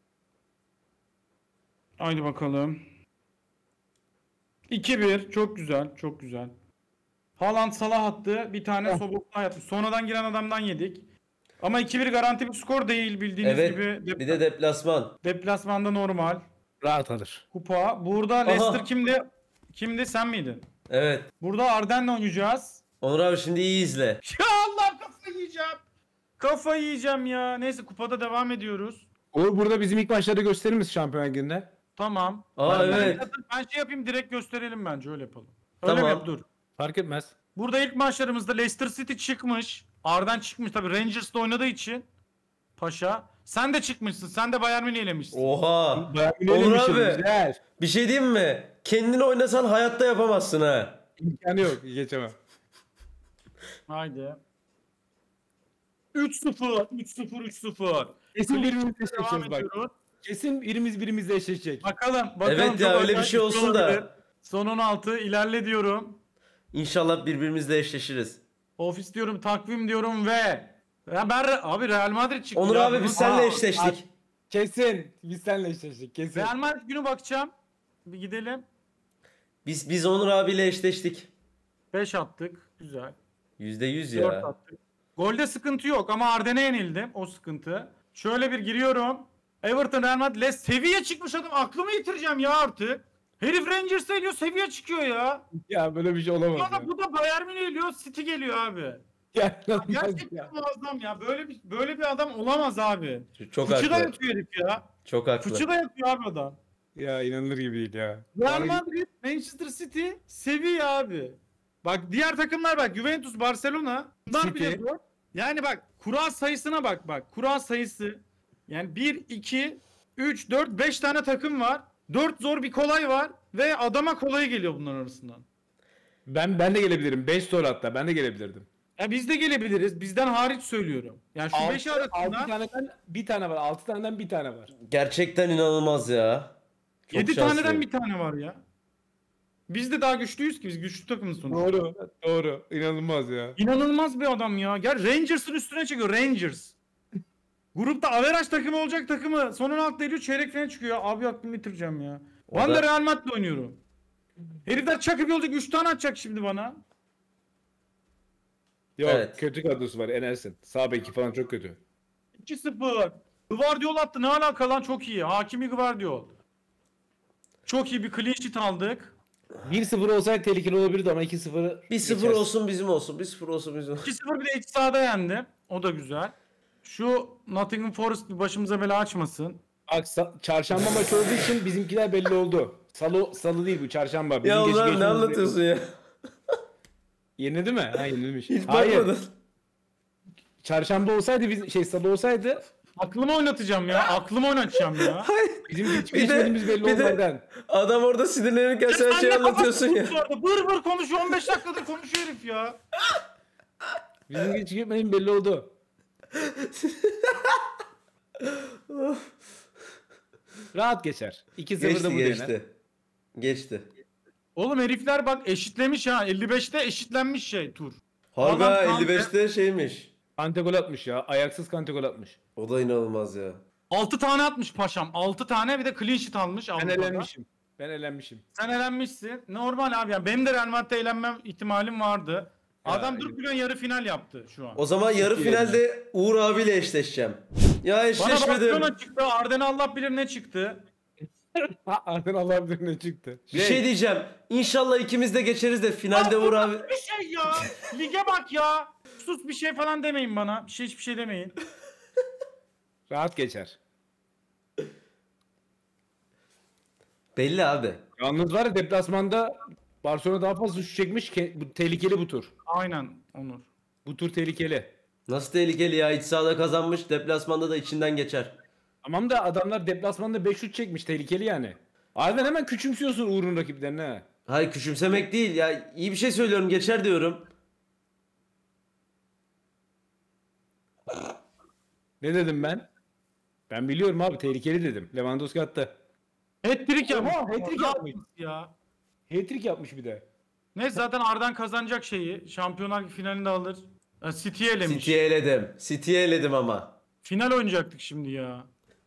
Haydi bakalım. 2-1. Çok güzel. Çok güzel. Haaland Salah attı. Bir tane Szoboszlai yaptı. Sonradan giren adamdan yedik. Ama 2-1 garanti bir skor değil bildiğiniz Evet, gibi. bir de deplasman. Deplasmanda normal. Rahat alır. Kupa. Burada Leicester kimdi? Kimdi? Sen miydin? Evet. Burada Arden'le oynayacağız. Onur abi şimdi iyi izle. Ya Allah, kafayı yiyeceğim. Kafayı yiyeceğim ya. Neyse, kupada devam ediyoruz. Uğur burada bizim ilk maçları gösterir misin Şampiyonlar Ligi'nde? Tamam. Aa, evet. Ben şey yapayım, direkt gösterelim bence, öyle yapalım. Öyle Tamam. mi yap, dur. Fark etmez. Burada ilk maçlarımızda Leicester City çıkmış. Arden çıkmış tabii, Rangers'da oynadığı için. Paşa. Sen de çıkmışsın. Sen de Bayern Münih'i elemişsin. Oha. Bayağı Onur abi. Güzel. Bir şey diyeyim mi? Kendini oynasan hayatta yapamazsın ha. İmkanı yok. Geçemem. Haydi. 3-0. 3-0. 3-0. Kesin birimizle Devam eşleşeceğiz bak. ediyoruz. Kesin birimizle eşleşecek. Bakalım. Evet ya, çok öyle bir acayip şey olsun da. olabilir. Son 16 ilerle diyorum. İnşallah birbirimizle eşleşiriz. Ofis diyorum, takvim diyorum ve ya ben abi Real Madrid çıktı. Onur ya. abi biz seninle eşleştik. Kesin. Biz seninle eşleştik. Kesin. Real Madrid günü bakacağım. Bir gidelim. Biz Onur abiyle eşleştik. 5 attık. Güzel. %100 4 ya. attık. Golde sıkıntı yok ama Arden'e yenildim. O sıkıntı. Şöyle bir giriyorum. Everton Real Madrid seviye çıkmış adam. Aklımı yitireceğim ya artık. Herif Rangers'e eliyor, seviye çıkıyor ya. Ya böyle bir şey olamaz Ya ya. da bu da Bayern Münih eliyor, City geliyor abi. Ya, inanılmaz Gerçekten ya. muazzam ya. Böyle bir adam olamaz abi. Çok Fıçıda haklı. yatıyor herif ya. Çok haklı. Fıçıda yatıyor abi adam. Ya inanılır gibi değil ya. Real Yani- Madrid, Manchester City seviye abi. Bak diğer takımlar bak Juventus, Barcelona bunlar City. bile zor. Yani bak kura sayısına bak. Kura sayısı yani 1, 2, 3, 4, 5 tane takım var. 4 zor bir kolay var ve adama kolay geliyor bunların arasından. Ben de gelebilirim. 5 soru hatta. Ben de gelebilirdim. Ya biz de gelebiliriz. Bizden hariç söylüyorum. Yani şu 5 6 arasında taneden bir tane var. 6 taneden bir tane var. Gerçekten inanılmaz ya. Çok 7 şanslıyım. taneden bir tane var ya. Biz de daha güçlüyüz ki biz güçlü takımız sonuçta. Doğru. Doğru. İnanılmaz ya. İnanılmaz bir adam ya. Gel Rangers'ın üstüne çekiyor. Rangers. Grupta averaj takımı olacak takımı son 16'da eliyor, çeyrek finale çıkıyor. Abi aklımı bitireceğim ya. O Ben da- de Real Madrid'le oynuyorum. Herifler çakıp olacak 3 tane atacak şimdi bana. Yok Evet. kötü kadrosu var Enersin. Sağ beki falan çok kötü. 2-0. Guardiola attı, ne alaka lan, çok iyi. Hakimi Guardiola. Çok iyi bir clean sheet aldık. 1-0 olsaydı tehlikeli olabilirdi ama 2-0 1-0 olsun bizim olsun. 1-0 olsun bizim olsun. 2-0 bir de iç sahada yendi. O da güzel. Şu Nottingham Forest bir başımıza bela açmasın. Bak çarşamba maçı olduğu için bizimkiler belli oldu. Salı değil bu çarşamba. Bizim Ya gece Onur abi ne geçmemiz belli. anlatıyorsun ya? Yenildi mi? Ha yenilmiş. Hiç Hayır. bakmadın. Çarşamba olsaydı salı olsaydı Aklımı oynatacağım ya. Aklımı oynatacağım ya. bizim hiç Bir de- geçmediğimiz belli bir de- olmadan. Adam orada sinirlenirken sen Sen şey ne anlatıyorsun ya. kafasını tutuyordu? Bır bır konuşuyor, 15 dakikadır konuşuyor herif ya. Bizim hiç geçmediğimiz belli oldu. Rahat geçer. 2-0'da Geçti bu dene. geçti. Geçti. Oğlum herifler bak eşitlemiş ha. 55'te eşitlenmiş şey tur. Harbi Adam ha, 55'te şeymiş. Kante gol atmış ya. Ayaksız Kante gol atmış. O da inanılmaz ya. 6 tane atmış paşam. 6 tane bir de clean sheet almış Ben Avrupa'da. elenmişim. Ben elenmişim. Sen elenmişsin. Normal abi yani benim de Real Madrid'de elenmem ihtimalim vardı. Adam Ya, durup duruyor yarı final yaptı şu an. O zaman yarı finalde Uğur abiyle eşleşeceğim. Ya Bana eşleşmedim. Barcelona çıktı. Arden Allah bilir ne çıktı. Arden Allah bilir ne çıktı. Bir şey diyeceğim. İnşallah ikimiz de geçeriz de finalde Uğur abi. Bir şey ya. Lige bak ya. Sus bir şey falan demeyin bana. Hiçbir şey demeyin. Rahat geçer. Belli abi. Yalnız var ya deplasmanda Barcelona daha fazla şut çekmiş ki bu tehlikeli bu tur. Aynen Onur. Bu tur tehlikeli. Nasıl tehlikeli ya. İç sahada kazanmış. Deplasmanda da içinden geçer. Tamam da adamlar deplasmanda 5 şut çekmiş tehlikeli yani. Arden hemen küçümsüyorsun Uğur'un rakiplerine. Ha. Hayır küçümsemek değil. Ya iyi bir şey söylüyorum. Geçer diyorum. Ne dedim ben? Ben biliyorum abi tehlikeli dedim. Lewandowski attı. Hat-trick yapmış. Oha, hat-trick Ne yapmış. yapmış ya. Hat-trick yapmış bir de. Ne zaten Arden kazanacak şeyi. Şampiyonlar Ligi finalinde alır. City'ye elemiş. City'ye eledim. City'ye eledim ama. Final oynayacaktık şimdi ya.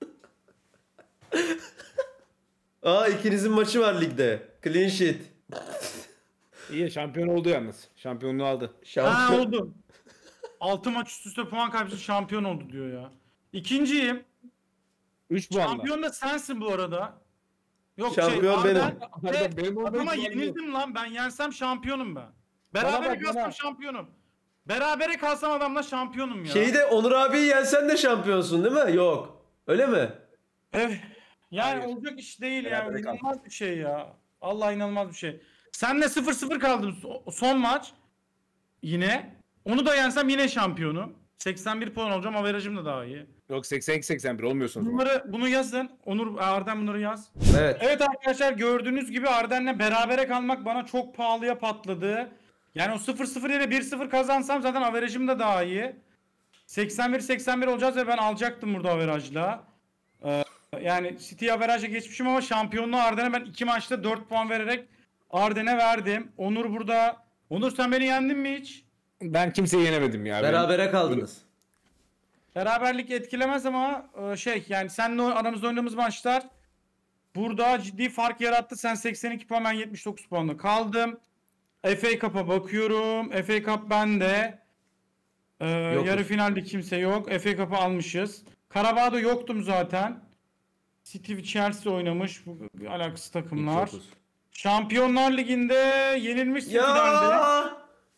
Aa ikinizin maçı var ligde. Clean sheet. İyi şampiyon oldu yalnız. Şampiyonluğu aldı. Ha Şampiyon. oldu. 6 maç üst üste puan kaybedip şampiyon oldu diyor ya. İkinciyim. 3 puanla. Şampiyon da sensin bu arada. Yok Şampiyon Arden benim. ve Arden benim olma adama ihtimalim yenildim lan, ben yensem şampiyonum ben. Bana Berabere bak, kalsam bana. şampiyonum. Berabere kalsam adamla şampiyonum ya. Şeyi de Onur abiyi yensen de şampiyonsun değil mi? Yok. Öyle mi? Evet. Yani Hayır. olacak iş değil ya. Berabere kal. İnanılmaz bir şey ya. Allah inanılmaz bir şey. Senle 0-0 kaldım son maç. Yine. Onu da yensem yine şampiyonum. 81 puan olacağım. Averajım da daha iyi. Yok 82-81 olmuyorsunuz. o zaman. Bunu yazın. Onur Arden bunları yaz. Evet. Evet arkadaşlar gördüğünüz gibi Arden'le berabere kalmak bana çok pahalıya patladı. Yani o 0-0 yere 1-0 kazansam zaten averajım da daha iyi. 81-81 olacağız ve ben alacaktım burada averajla. Yani City averajla geçmişim ama şampiyonluğu Arden'e ben 2 maçta 4 puan vererek Arden'e verdim. Onur burada Onur sen beni yendin mi hiç? Ben kimseyi yenemedim ya. Berabere kaldınız. Beraberlik etkilemez ama yani seninle aramızda oynadığımız maçlar burada ciddi fark yarattı. Sen 82 puan, ben 79 puanla kaldım. FA Cup'a bakıyorum. FA Cup bende. Yarı finalde kimse yok. FA Cup'ı almışız. Karabağ'da yoktum zaten. City Chelsea oynamış. Bu alakasız takımlar. Şampiyonlar Ligi'nde yenilmişsin finalde.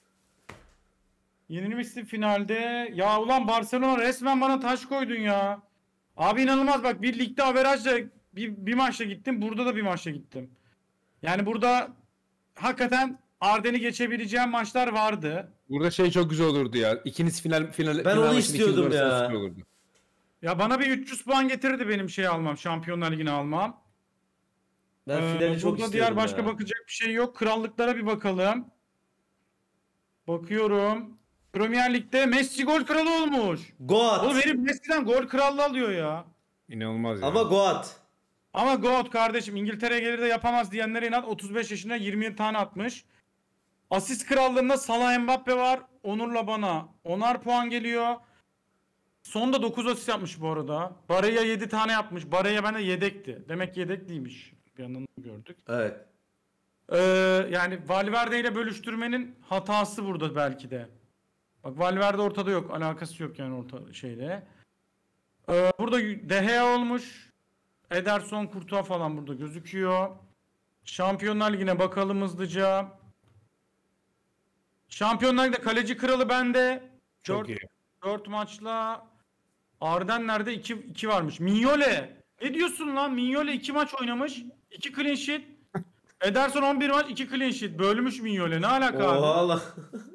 Yenilmişsin finalde. Ya ulan Barcelona resmen bana taş koydun ya. Abi inanılmaz bak, bir ligde averajla bir maçla gittim. Burada da bir maçla gittim. Yani burada hakikaten Arden'i geçebileceğim maçlar vardı. Burada şey çok güzel olurdu ya. İkiniz final Ben onu istiyordum ya. Ya bana bir 300 puan getirdi benim almam. Şampiyonlar Ligi'ni almam. Ben finali çok burada istiyordum diğer başka ya. bakacak bir şey yok. Krallıklara bir bakalım. Bakıyorum. Premier Lig'de Messi gol kralı olmuş. Goat. Oğlum herif Messi'den gol krallığı alıyor ya. İnanılmaz ya. Ama Goat. Ama GOAT kardeşim, İngiltere'ye gelir de yapamaz diyenlere inat, 35 yaşında 27 tane atmış. Asist krallığında Salah, Mbappe var. Onur'la bana 10'ar puan geliyor. Sonda 9 asist yapmış bu arada. Barella 7 tane yapmış. Barella bende yedekti. Demek ki yedek değilmiş. Bir yandan gördük. Evet. Yani Valverde ile bölüştürmenin hatası burada belki de. Bak Valverde ortada yok. Alakası yok yani orta şeyle. Burada De Gea olmuş. Ederson, Courtois falan burada gözüküyor. Şampiyonlar Ligi'ne bakalım hızlıca. Şampiyonlar Ligi'de kaleci kralı bende. Çok iyi. 4 maçla Ardenler'de 2 varmış. Mignole. Ne diyorsun lan? Mignole 2 maç oynamış. 2 clean sheet. Ederson 11 maç 2 clean sheet. Bölmüş Mignole. Ne alaka abi? Oha lan.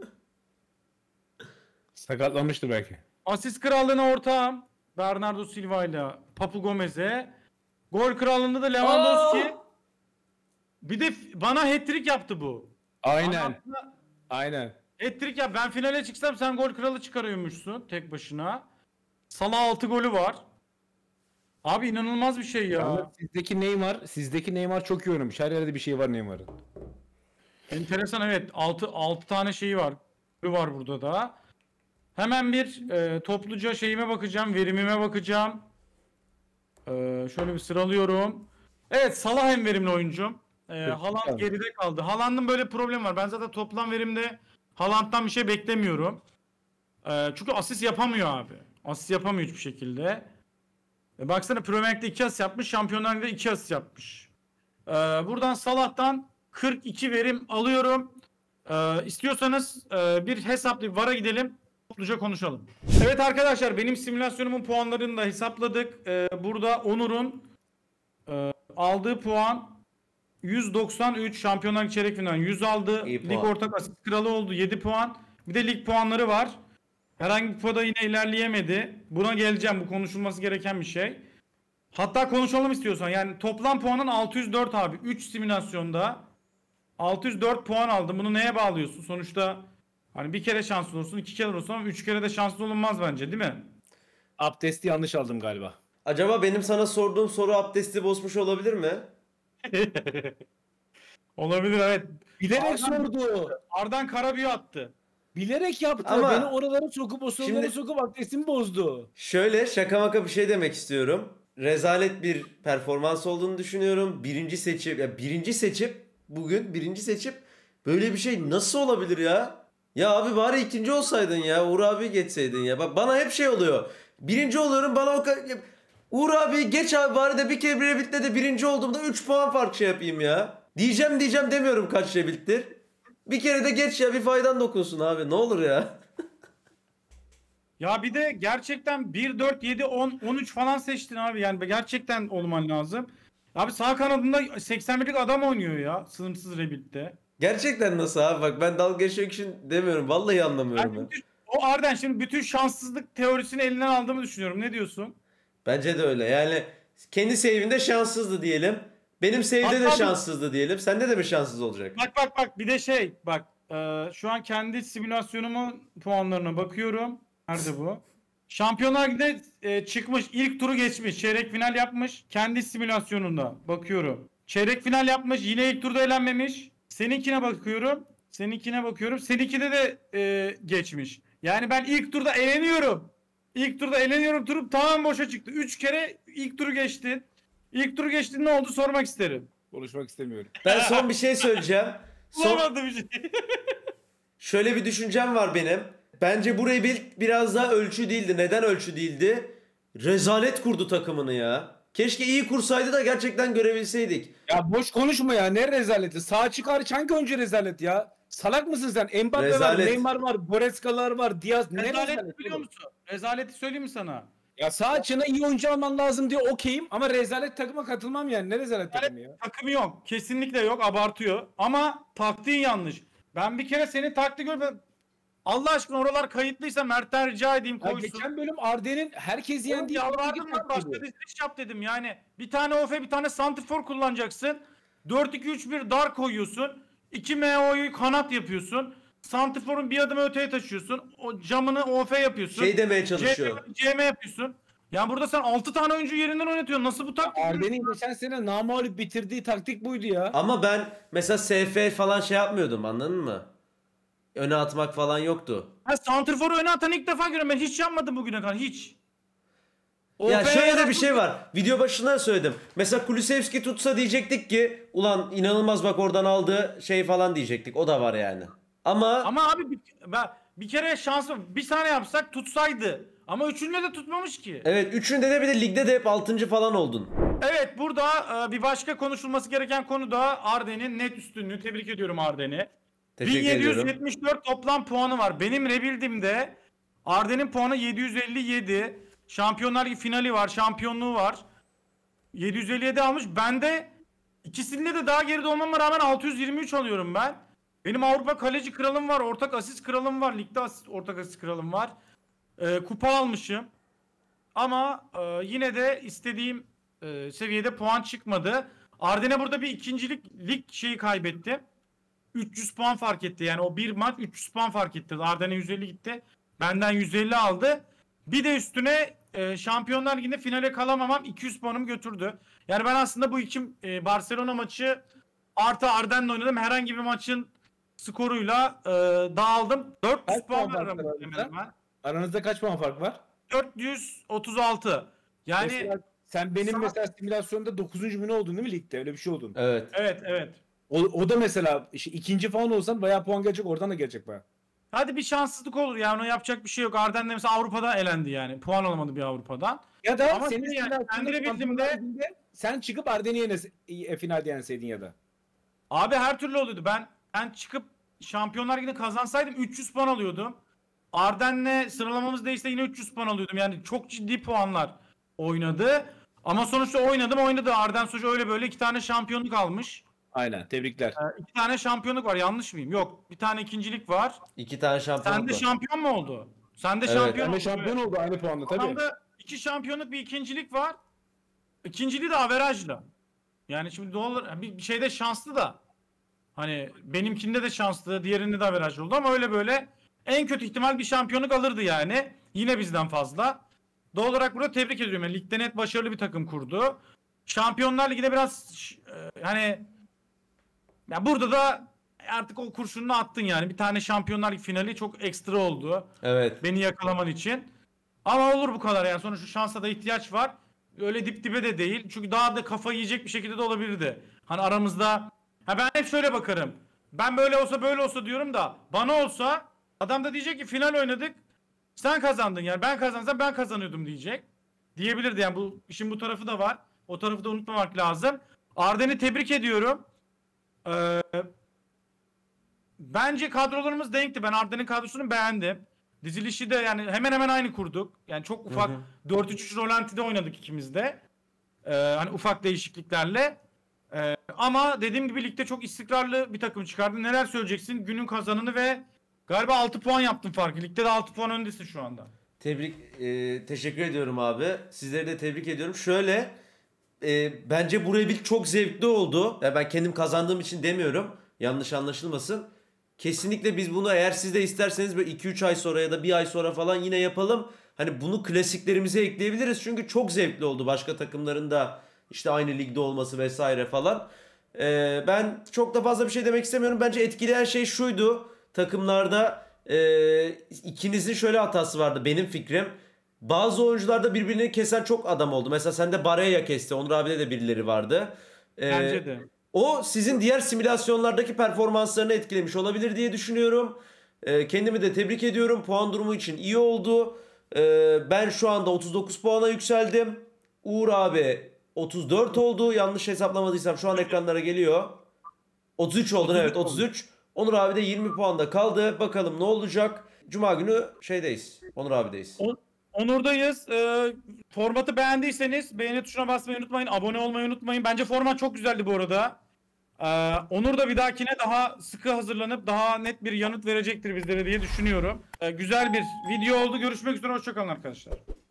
Sakatlanmıştı belki. Asist krallığına ortağım. Bernardo Silva ile Papu Gomez'e. Gol krallığında da Lewandowski. Bir de bana hat-trick yaptı bu. Aynen. Aynen. Hat-trick yap. Ben finale çıksam sen gol kralı çıkarıyormuşsun tek başına. Salah 6 golü var. Abi inanılmaz bir şey ya. Ama sizdeki Neymar çok iyi oynamış. Her yerde bir şey var Neymar'ın. Enteresan, evet. 6 tane şeyi var. Golü var burada da. Hemen bir topluca şeyime bakacağım. Verimime bakacağım. Şöyle bir sıralıyorum. Evet, Salah en verimli oyuncum. Haaland geride kaldı. Haaland'ın böyle bir problemi var. Ben zaten toplam verimde Haaland'dan bir şey beklemiyorum. Çünkü asist yapamıyor abi. Asist yapamıyor hiçbir şekilde. Baksana Premier Lig'de 2 asist yapmış. Şampiyonlar Ligi'de 2 asist yapmış. Buradan Salah'tan 42 verim alıyorum. İstiyorsanız bir hesaplayıp VAR'a gidelim. Topluca konuşalım. Evet arkadaşlar, benim simülasyonumun puanlarını da hesapladık. Burada Onur'un aldığı puan 193, Şampiyonlar Ligi çeyrek final 100 aldı. İyi Lig puan. ortak asist kralı oldu 7 puan. Bir de lig puanları var. Herhangi bir kupada yine ilerleyemedi. Buna geleceğim, bu konuşulması gereken bir şey. Hatta konuşalım istiyorsan. Yani toplam puanın 604 abi. 3 simülasyonda 604 puan aldım. Bunu neye bağlıyorsun? Sonuçta hani bir kere şanslı olursun, 2 kere olursun ama 3 kere de şanslı olunmaz bence, değil mi? Abdesti yanlış aldım galiba. Acaba benim sana sorduğum soru abdesti bozmuş olabilir mi? Olabilir, evet. Bilerek sordu. Ardan Karabüyü attı. Bilerek yaptı. Ama- Beni oralara sokup o soruları Şimdi- sokup abdestimi bozdu. Şöyle şaka maka bir şey demek istiyorum. Rezalet bir performans olduğunu düşünüyorum. Birinci seçip böyle bir şey nasıl olabilir ya? Ya abi bari ikinci olsaydın ya. Uğur abi geçseydin ya. Bak bana hep şey oluyor. Birinci oluyorum, bana o kadar... Uğur abi geç abi, bari de bir kere bir Rebit'te de birinci olduğumda 3 puan fark şey yapayım ya. Diyeceğim demiyorum kaç Rebit'tir. Bir kere de geç ya, bir faydan dokunsun abi, ne olur ya. Ya bir de gerçekten 1, 4, 7, 10, 13 falan seçtin abi. Yani gerçekten olman lazım. Abi sağ kanadında 81'lik adam oynuyor ya. Sınırsız Rebit'te. Gerçekten nasıl abi, bak ben dalga geçmek için demiyorum, vallahi anlamıyorum ben. O Arden şimdi bütün şanssızlık teorisini elinden aldığımı düşünüyorum. Ne diyorsun? Bence de öyle. Yani kendi save'inde şanssızdı diyelim. Benim save'de de Hatta bu- şanssızdı diyelim. Sende de mi şanssız olacak? Bak bir de şu an kendi simülasyonumun puanlarına bakıyorum. Nerede bu? Şampiyonlar Ligi'nde çıkmış, ilk turu geçmiş, çeyrek final yapmış. Kendi simülasyonunda bakıyorum. Çeyrek final yapmış, yine ilk turda elenmemiş. Seninkine bakıyorum. Seninkine bakıyorum. Seninkide de geçmiş. Yani ben ilk turda eleniyorum. İlk turda eleniyorum, turum tamamen boşa çıktı. 3 kere ilk turu geçtin. İlk turu geçtin, ne oldu sormak isterim. Konuşmak istemiyorum. Ben son bir şey söyleyeceğim. Bulamadım bir şey. Şöyle bir düşüncem var benim. Bence bu rebuild biraz daha ölçü değildi. Neden ölçü değildi? Rezalet kurdu takımını ya. Keşke iyi kursaydı da gerçekten görebilseydik. Ya boş konuşma ya. Ne rezaleti? Sağ açık hariç hangi oyuncu rezalet ya? Salak mısın sen? Mbappe var, Rezalet. Neymar var, Goretzka'lar var, Diaz. Ne Rezaleti rezalet biliyor oğlum? musun? Rezaleti söyleyeyim mi sana? Ya sağ açığına iyi oyuncu alman lazım diye okeyim ama rezalet takıma katılmam yani. Ne rezalet takımı ya? Takımı yok. Kesinlikle yok. Abartıyor. Ama taktiğin yanlış. Ben bir kere senin taktiği gördüm. Allah aşkına oralar kayıtlıysa Mert'ten rica edeyim Ya koysun. geçen bölüm Arden'in herkes Oğlum yendiği yalvardım lan, başka diziliş yap dedim yani. Bir tane OF, bir tane santifor kullanacaksın. 4-2-3-1 dar koyuyorsun. 2 MO'yu kanat yapıyorsun. Santiforun bir adım öteye taşıyorsun. O camını OF yapıyorsun. Şey demeye çalışıyor. CM yapıyorsun. Yani burada sen 6 tane oyuncu yerinden oynatıyorsun. Nasıl bu taktik? Arden'in geçen sene namağlup bitirdiği taktik buydu ya. Ama ben mesela SF falan şey yapmıyordum, anladın mı? Öne atmak falan yoktu. Ha, santrforu öne atan ilk defa görüyorum. Ben hiç yapmadım bugüne kadar. Hiç. Ya OF şöyle de yaran- bir şey var. Video başından söyledim. Mesela Kulusevski tutsa diyecektik ki ulan inanılmaz bak oradan aldı şey falan diyecektik. O da var yani. Ama abi bir kere şansı bir tane yapsak tutsaydı. Ama üçünde de tutmamış ki. evet, üçünde de bir de ligde de hep 6. falan oldun. Evet, burada bir başka konuşulması gereken konu da Arden'in net üstünlüğü. Tebrik ediyorum Arden'i. Teşekkür ediyorum. 1774 toplam puanı var. Benim rebuild'imde Arden'in puanı 757. Şampiyonlar Ligi finali var, şampiyonluğu var. 757 almış. Ben de ikisinde de daha geride olmama rağmen 623 alıyorum ben. Benim Avrupa kaleci kralım var, ortak asist kralım var, ligde ortak asist kralım var. Kupa almışım. Ama yine de istediğim seviyede puan çıkmadı. Arden'e burada bir ikincilik lig şeyi kaybetti. 300 puan fark etti. Yani o bir maç 300 puan fark etti. Arden'e 150 gitti. Benden 150 aldı. Bir de üstüne Şampiyonlar Ligi'nde finale kalamamam 200 puanımı götürdü. Yani ben aslında bu iki Barcelona maçı artı Arden'le oynadım. Herhangi bir maçın skoruyla dağıldım. 400 Kaç puan puan var fark var aramızda hemen aranızda? hemen. Aranızda kaç puan fark var? 436. Yani Mesela sen benim Saat- mesela simülasyonda 9. mü ne oldun değil mi ligde? Öyle bir şey oldun. Evet. evet. O da mesela işte ikinci falan olsan bayağı puan gelecek, oradan da gelecek bayağı. Hadi bir şanssızlık olur yani, ona yapacak bir şey yok. Arden de mesela Avrupa'da elendi yani. Puan alamadı bir Avrupa'dan. Ya da Ama senin şey yani, simülasyonda kendi bildiğimde- Şampiyonlar Ligi'nde sen çıkıp Arden'i finalde yenseydin ya da. Abi her türlü oluyordu. Ben çıkıp Şampiyonlar Ligi'ni kazansaydım 300 puan alıyordum. Arden'le sıralamamız değişse yine 300 puan alıyordum. Yani çok ciddi puanlar oynadı. Ama sonuçta oynadı. Arden sonuçta öyle böyle 2 tane şampiyonluk almış. Aynen, tebrikler. 2 tane şampiyonluk var, yanlış mıyım? Yok, bir tane ikincilik var. 2 tane şampiyonluk Sen de var. şampiyon mu oldu? Sen de Evet. şampiyon Ama oldun. şampiyon oldu aynı puanla tabii. Adamda 2 şampiyonluk bir ikincilik var. İkinciliği de averajla. Yani şimdi doğal bir şeyde şanslı da. Hani benimkinde de şanslı, diğerinde de averajlı oldu ama öyle böyle en kötü ihtimal bir şampiyonluk alırdı yani. Yine bizden fazla. Doğal olarak burada tebrik ediyorum. Yani ligde net başarılı bir takım kurdu. Şampiyonlar Ligi'de biraz hani ya burada da artık o kurşununu attın yani. Bir tane Şampiyonlar Ligi finali çok ekstra oldu. Evet. Beni yakalaman için. Ama olur bu kadar yani. Sonuçta şansa da ihtiyaç var. Öyle dip dibe de değil. Çünkü daha da kafa yiyecek bir şekilde de olabilirdi. Hani aramızda. Ha, ben hep şöyle bakarım. Ben böyle olsa böyle olsa diyorum da bana olsa adam da diyecek ki final oynadık. Sen kazandın yani. Ben kazansam ben kazanıyordum diyecek. Diyebilirdi yani, bu işin bu tarafı da var. O tarafı da unutmamak lazım. Arden'i tebrik ediyorum. Bence kadrolarımız denkti. Ben Arden'in kadrosunu beğendim. Dizilişi de yani hemen hemen aynı kurduk. Yani çok ufak 4-3-3 rolantide oynadık ikimiz de. Hani ufak değişikliklerle. Ama dediğim gibi ligde çok istikrarlı bir takım çıkardı. Neler söyleyeceksin? Günün kazanını ve galiba 6 puan yaptın farkı. Ligde de 6 puan öndesin şu anda. Teşekkür ediyorum abi. Sizleri de tebrik ediyorum. Şöyle bence bu rebuild çok zevkli oldu. Ya ben kendim kazandığım için demiyorum. Yanlış anlaşılmasın. Kesinlikle biz bunu eğer siz de isterseniz böyle 2-3 ay sonra ya da 1 ay sonra falan yine yapalım. Hani bunu klasiklerimize ekleyebiliriz. Çünkü çok zevkli oldu başka takımların da işte aynı ligde olması vesaire falan. Ben çok da fazla bir şey demek istemiyorum. Bence etkileyen şey şuydu. Takımlarda ikinizin şöyle hatası vardı benim fikrim. Bazı oyuncularda birbirini kesen çok adam oldu. Mesela sende Barella kesti. Onur abide de birileri vardı. Bence de. O sizin diğer simülasyonlardaki performanslarını etkilemiş olabilir diye düşünüyorum. Kendimi de tebrik ediyorum. Puan durumu için iyi oldu. Ben şu anda 39 puana yükseldim. Uğur abi 34 oldu. Yanlış hesaplamadıysam şu an ekranlara geliyor. 33 oldun, evet 33. Onur abi de 20 puanda kaldı. Bakalım ne olacak? Cuma günü şeydeyiz. Onur abideyiz. Onur'dayız. Formatı beğendiyseniz beğeni tuşuna basmayı unutmayın. Abone olmayı unutmayın. Bence format çok güzeldi bu arada. Onur da bir dahakine daha sıkı hazırlanıp daha net bir yanıt verecektir bizlere diye düşünüyorum. Güzel bir video oldu. Görüşmek üzere. Hoşçakalın arkadaşlar.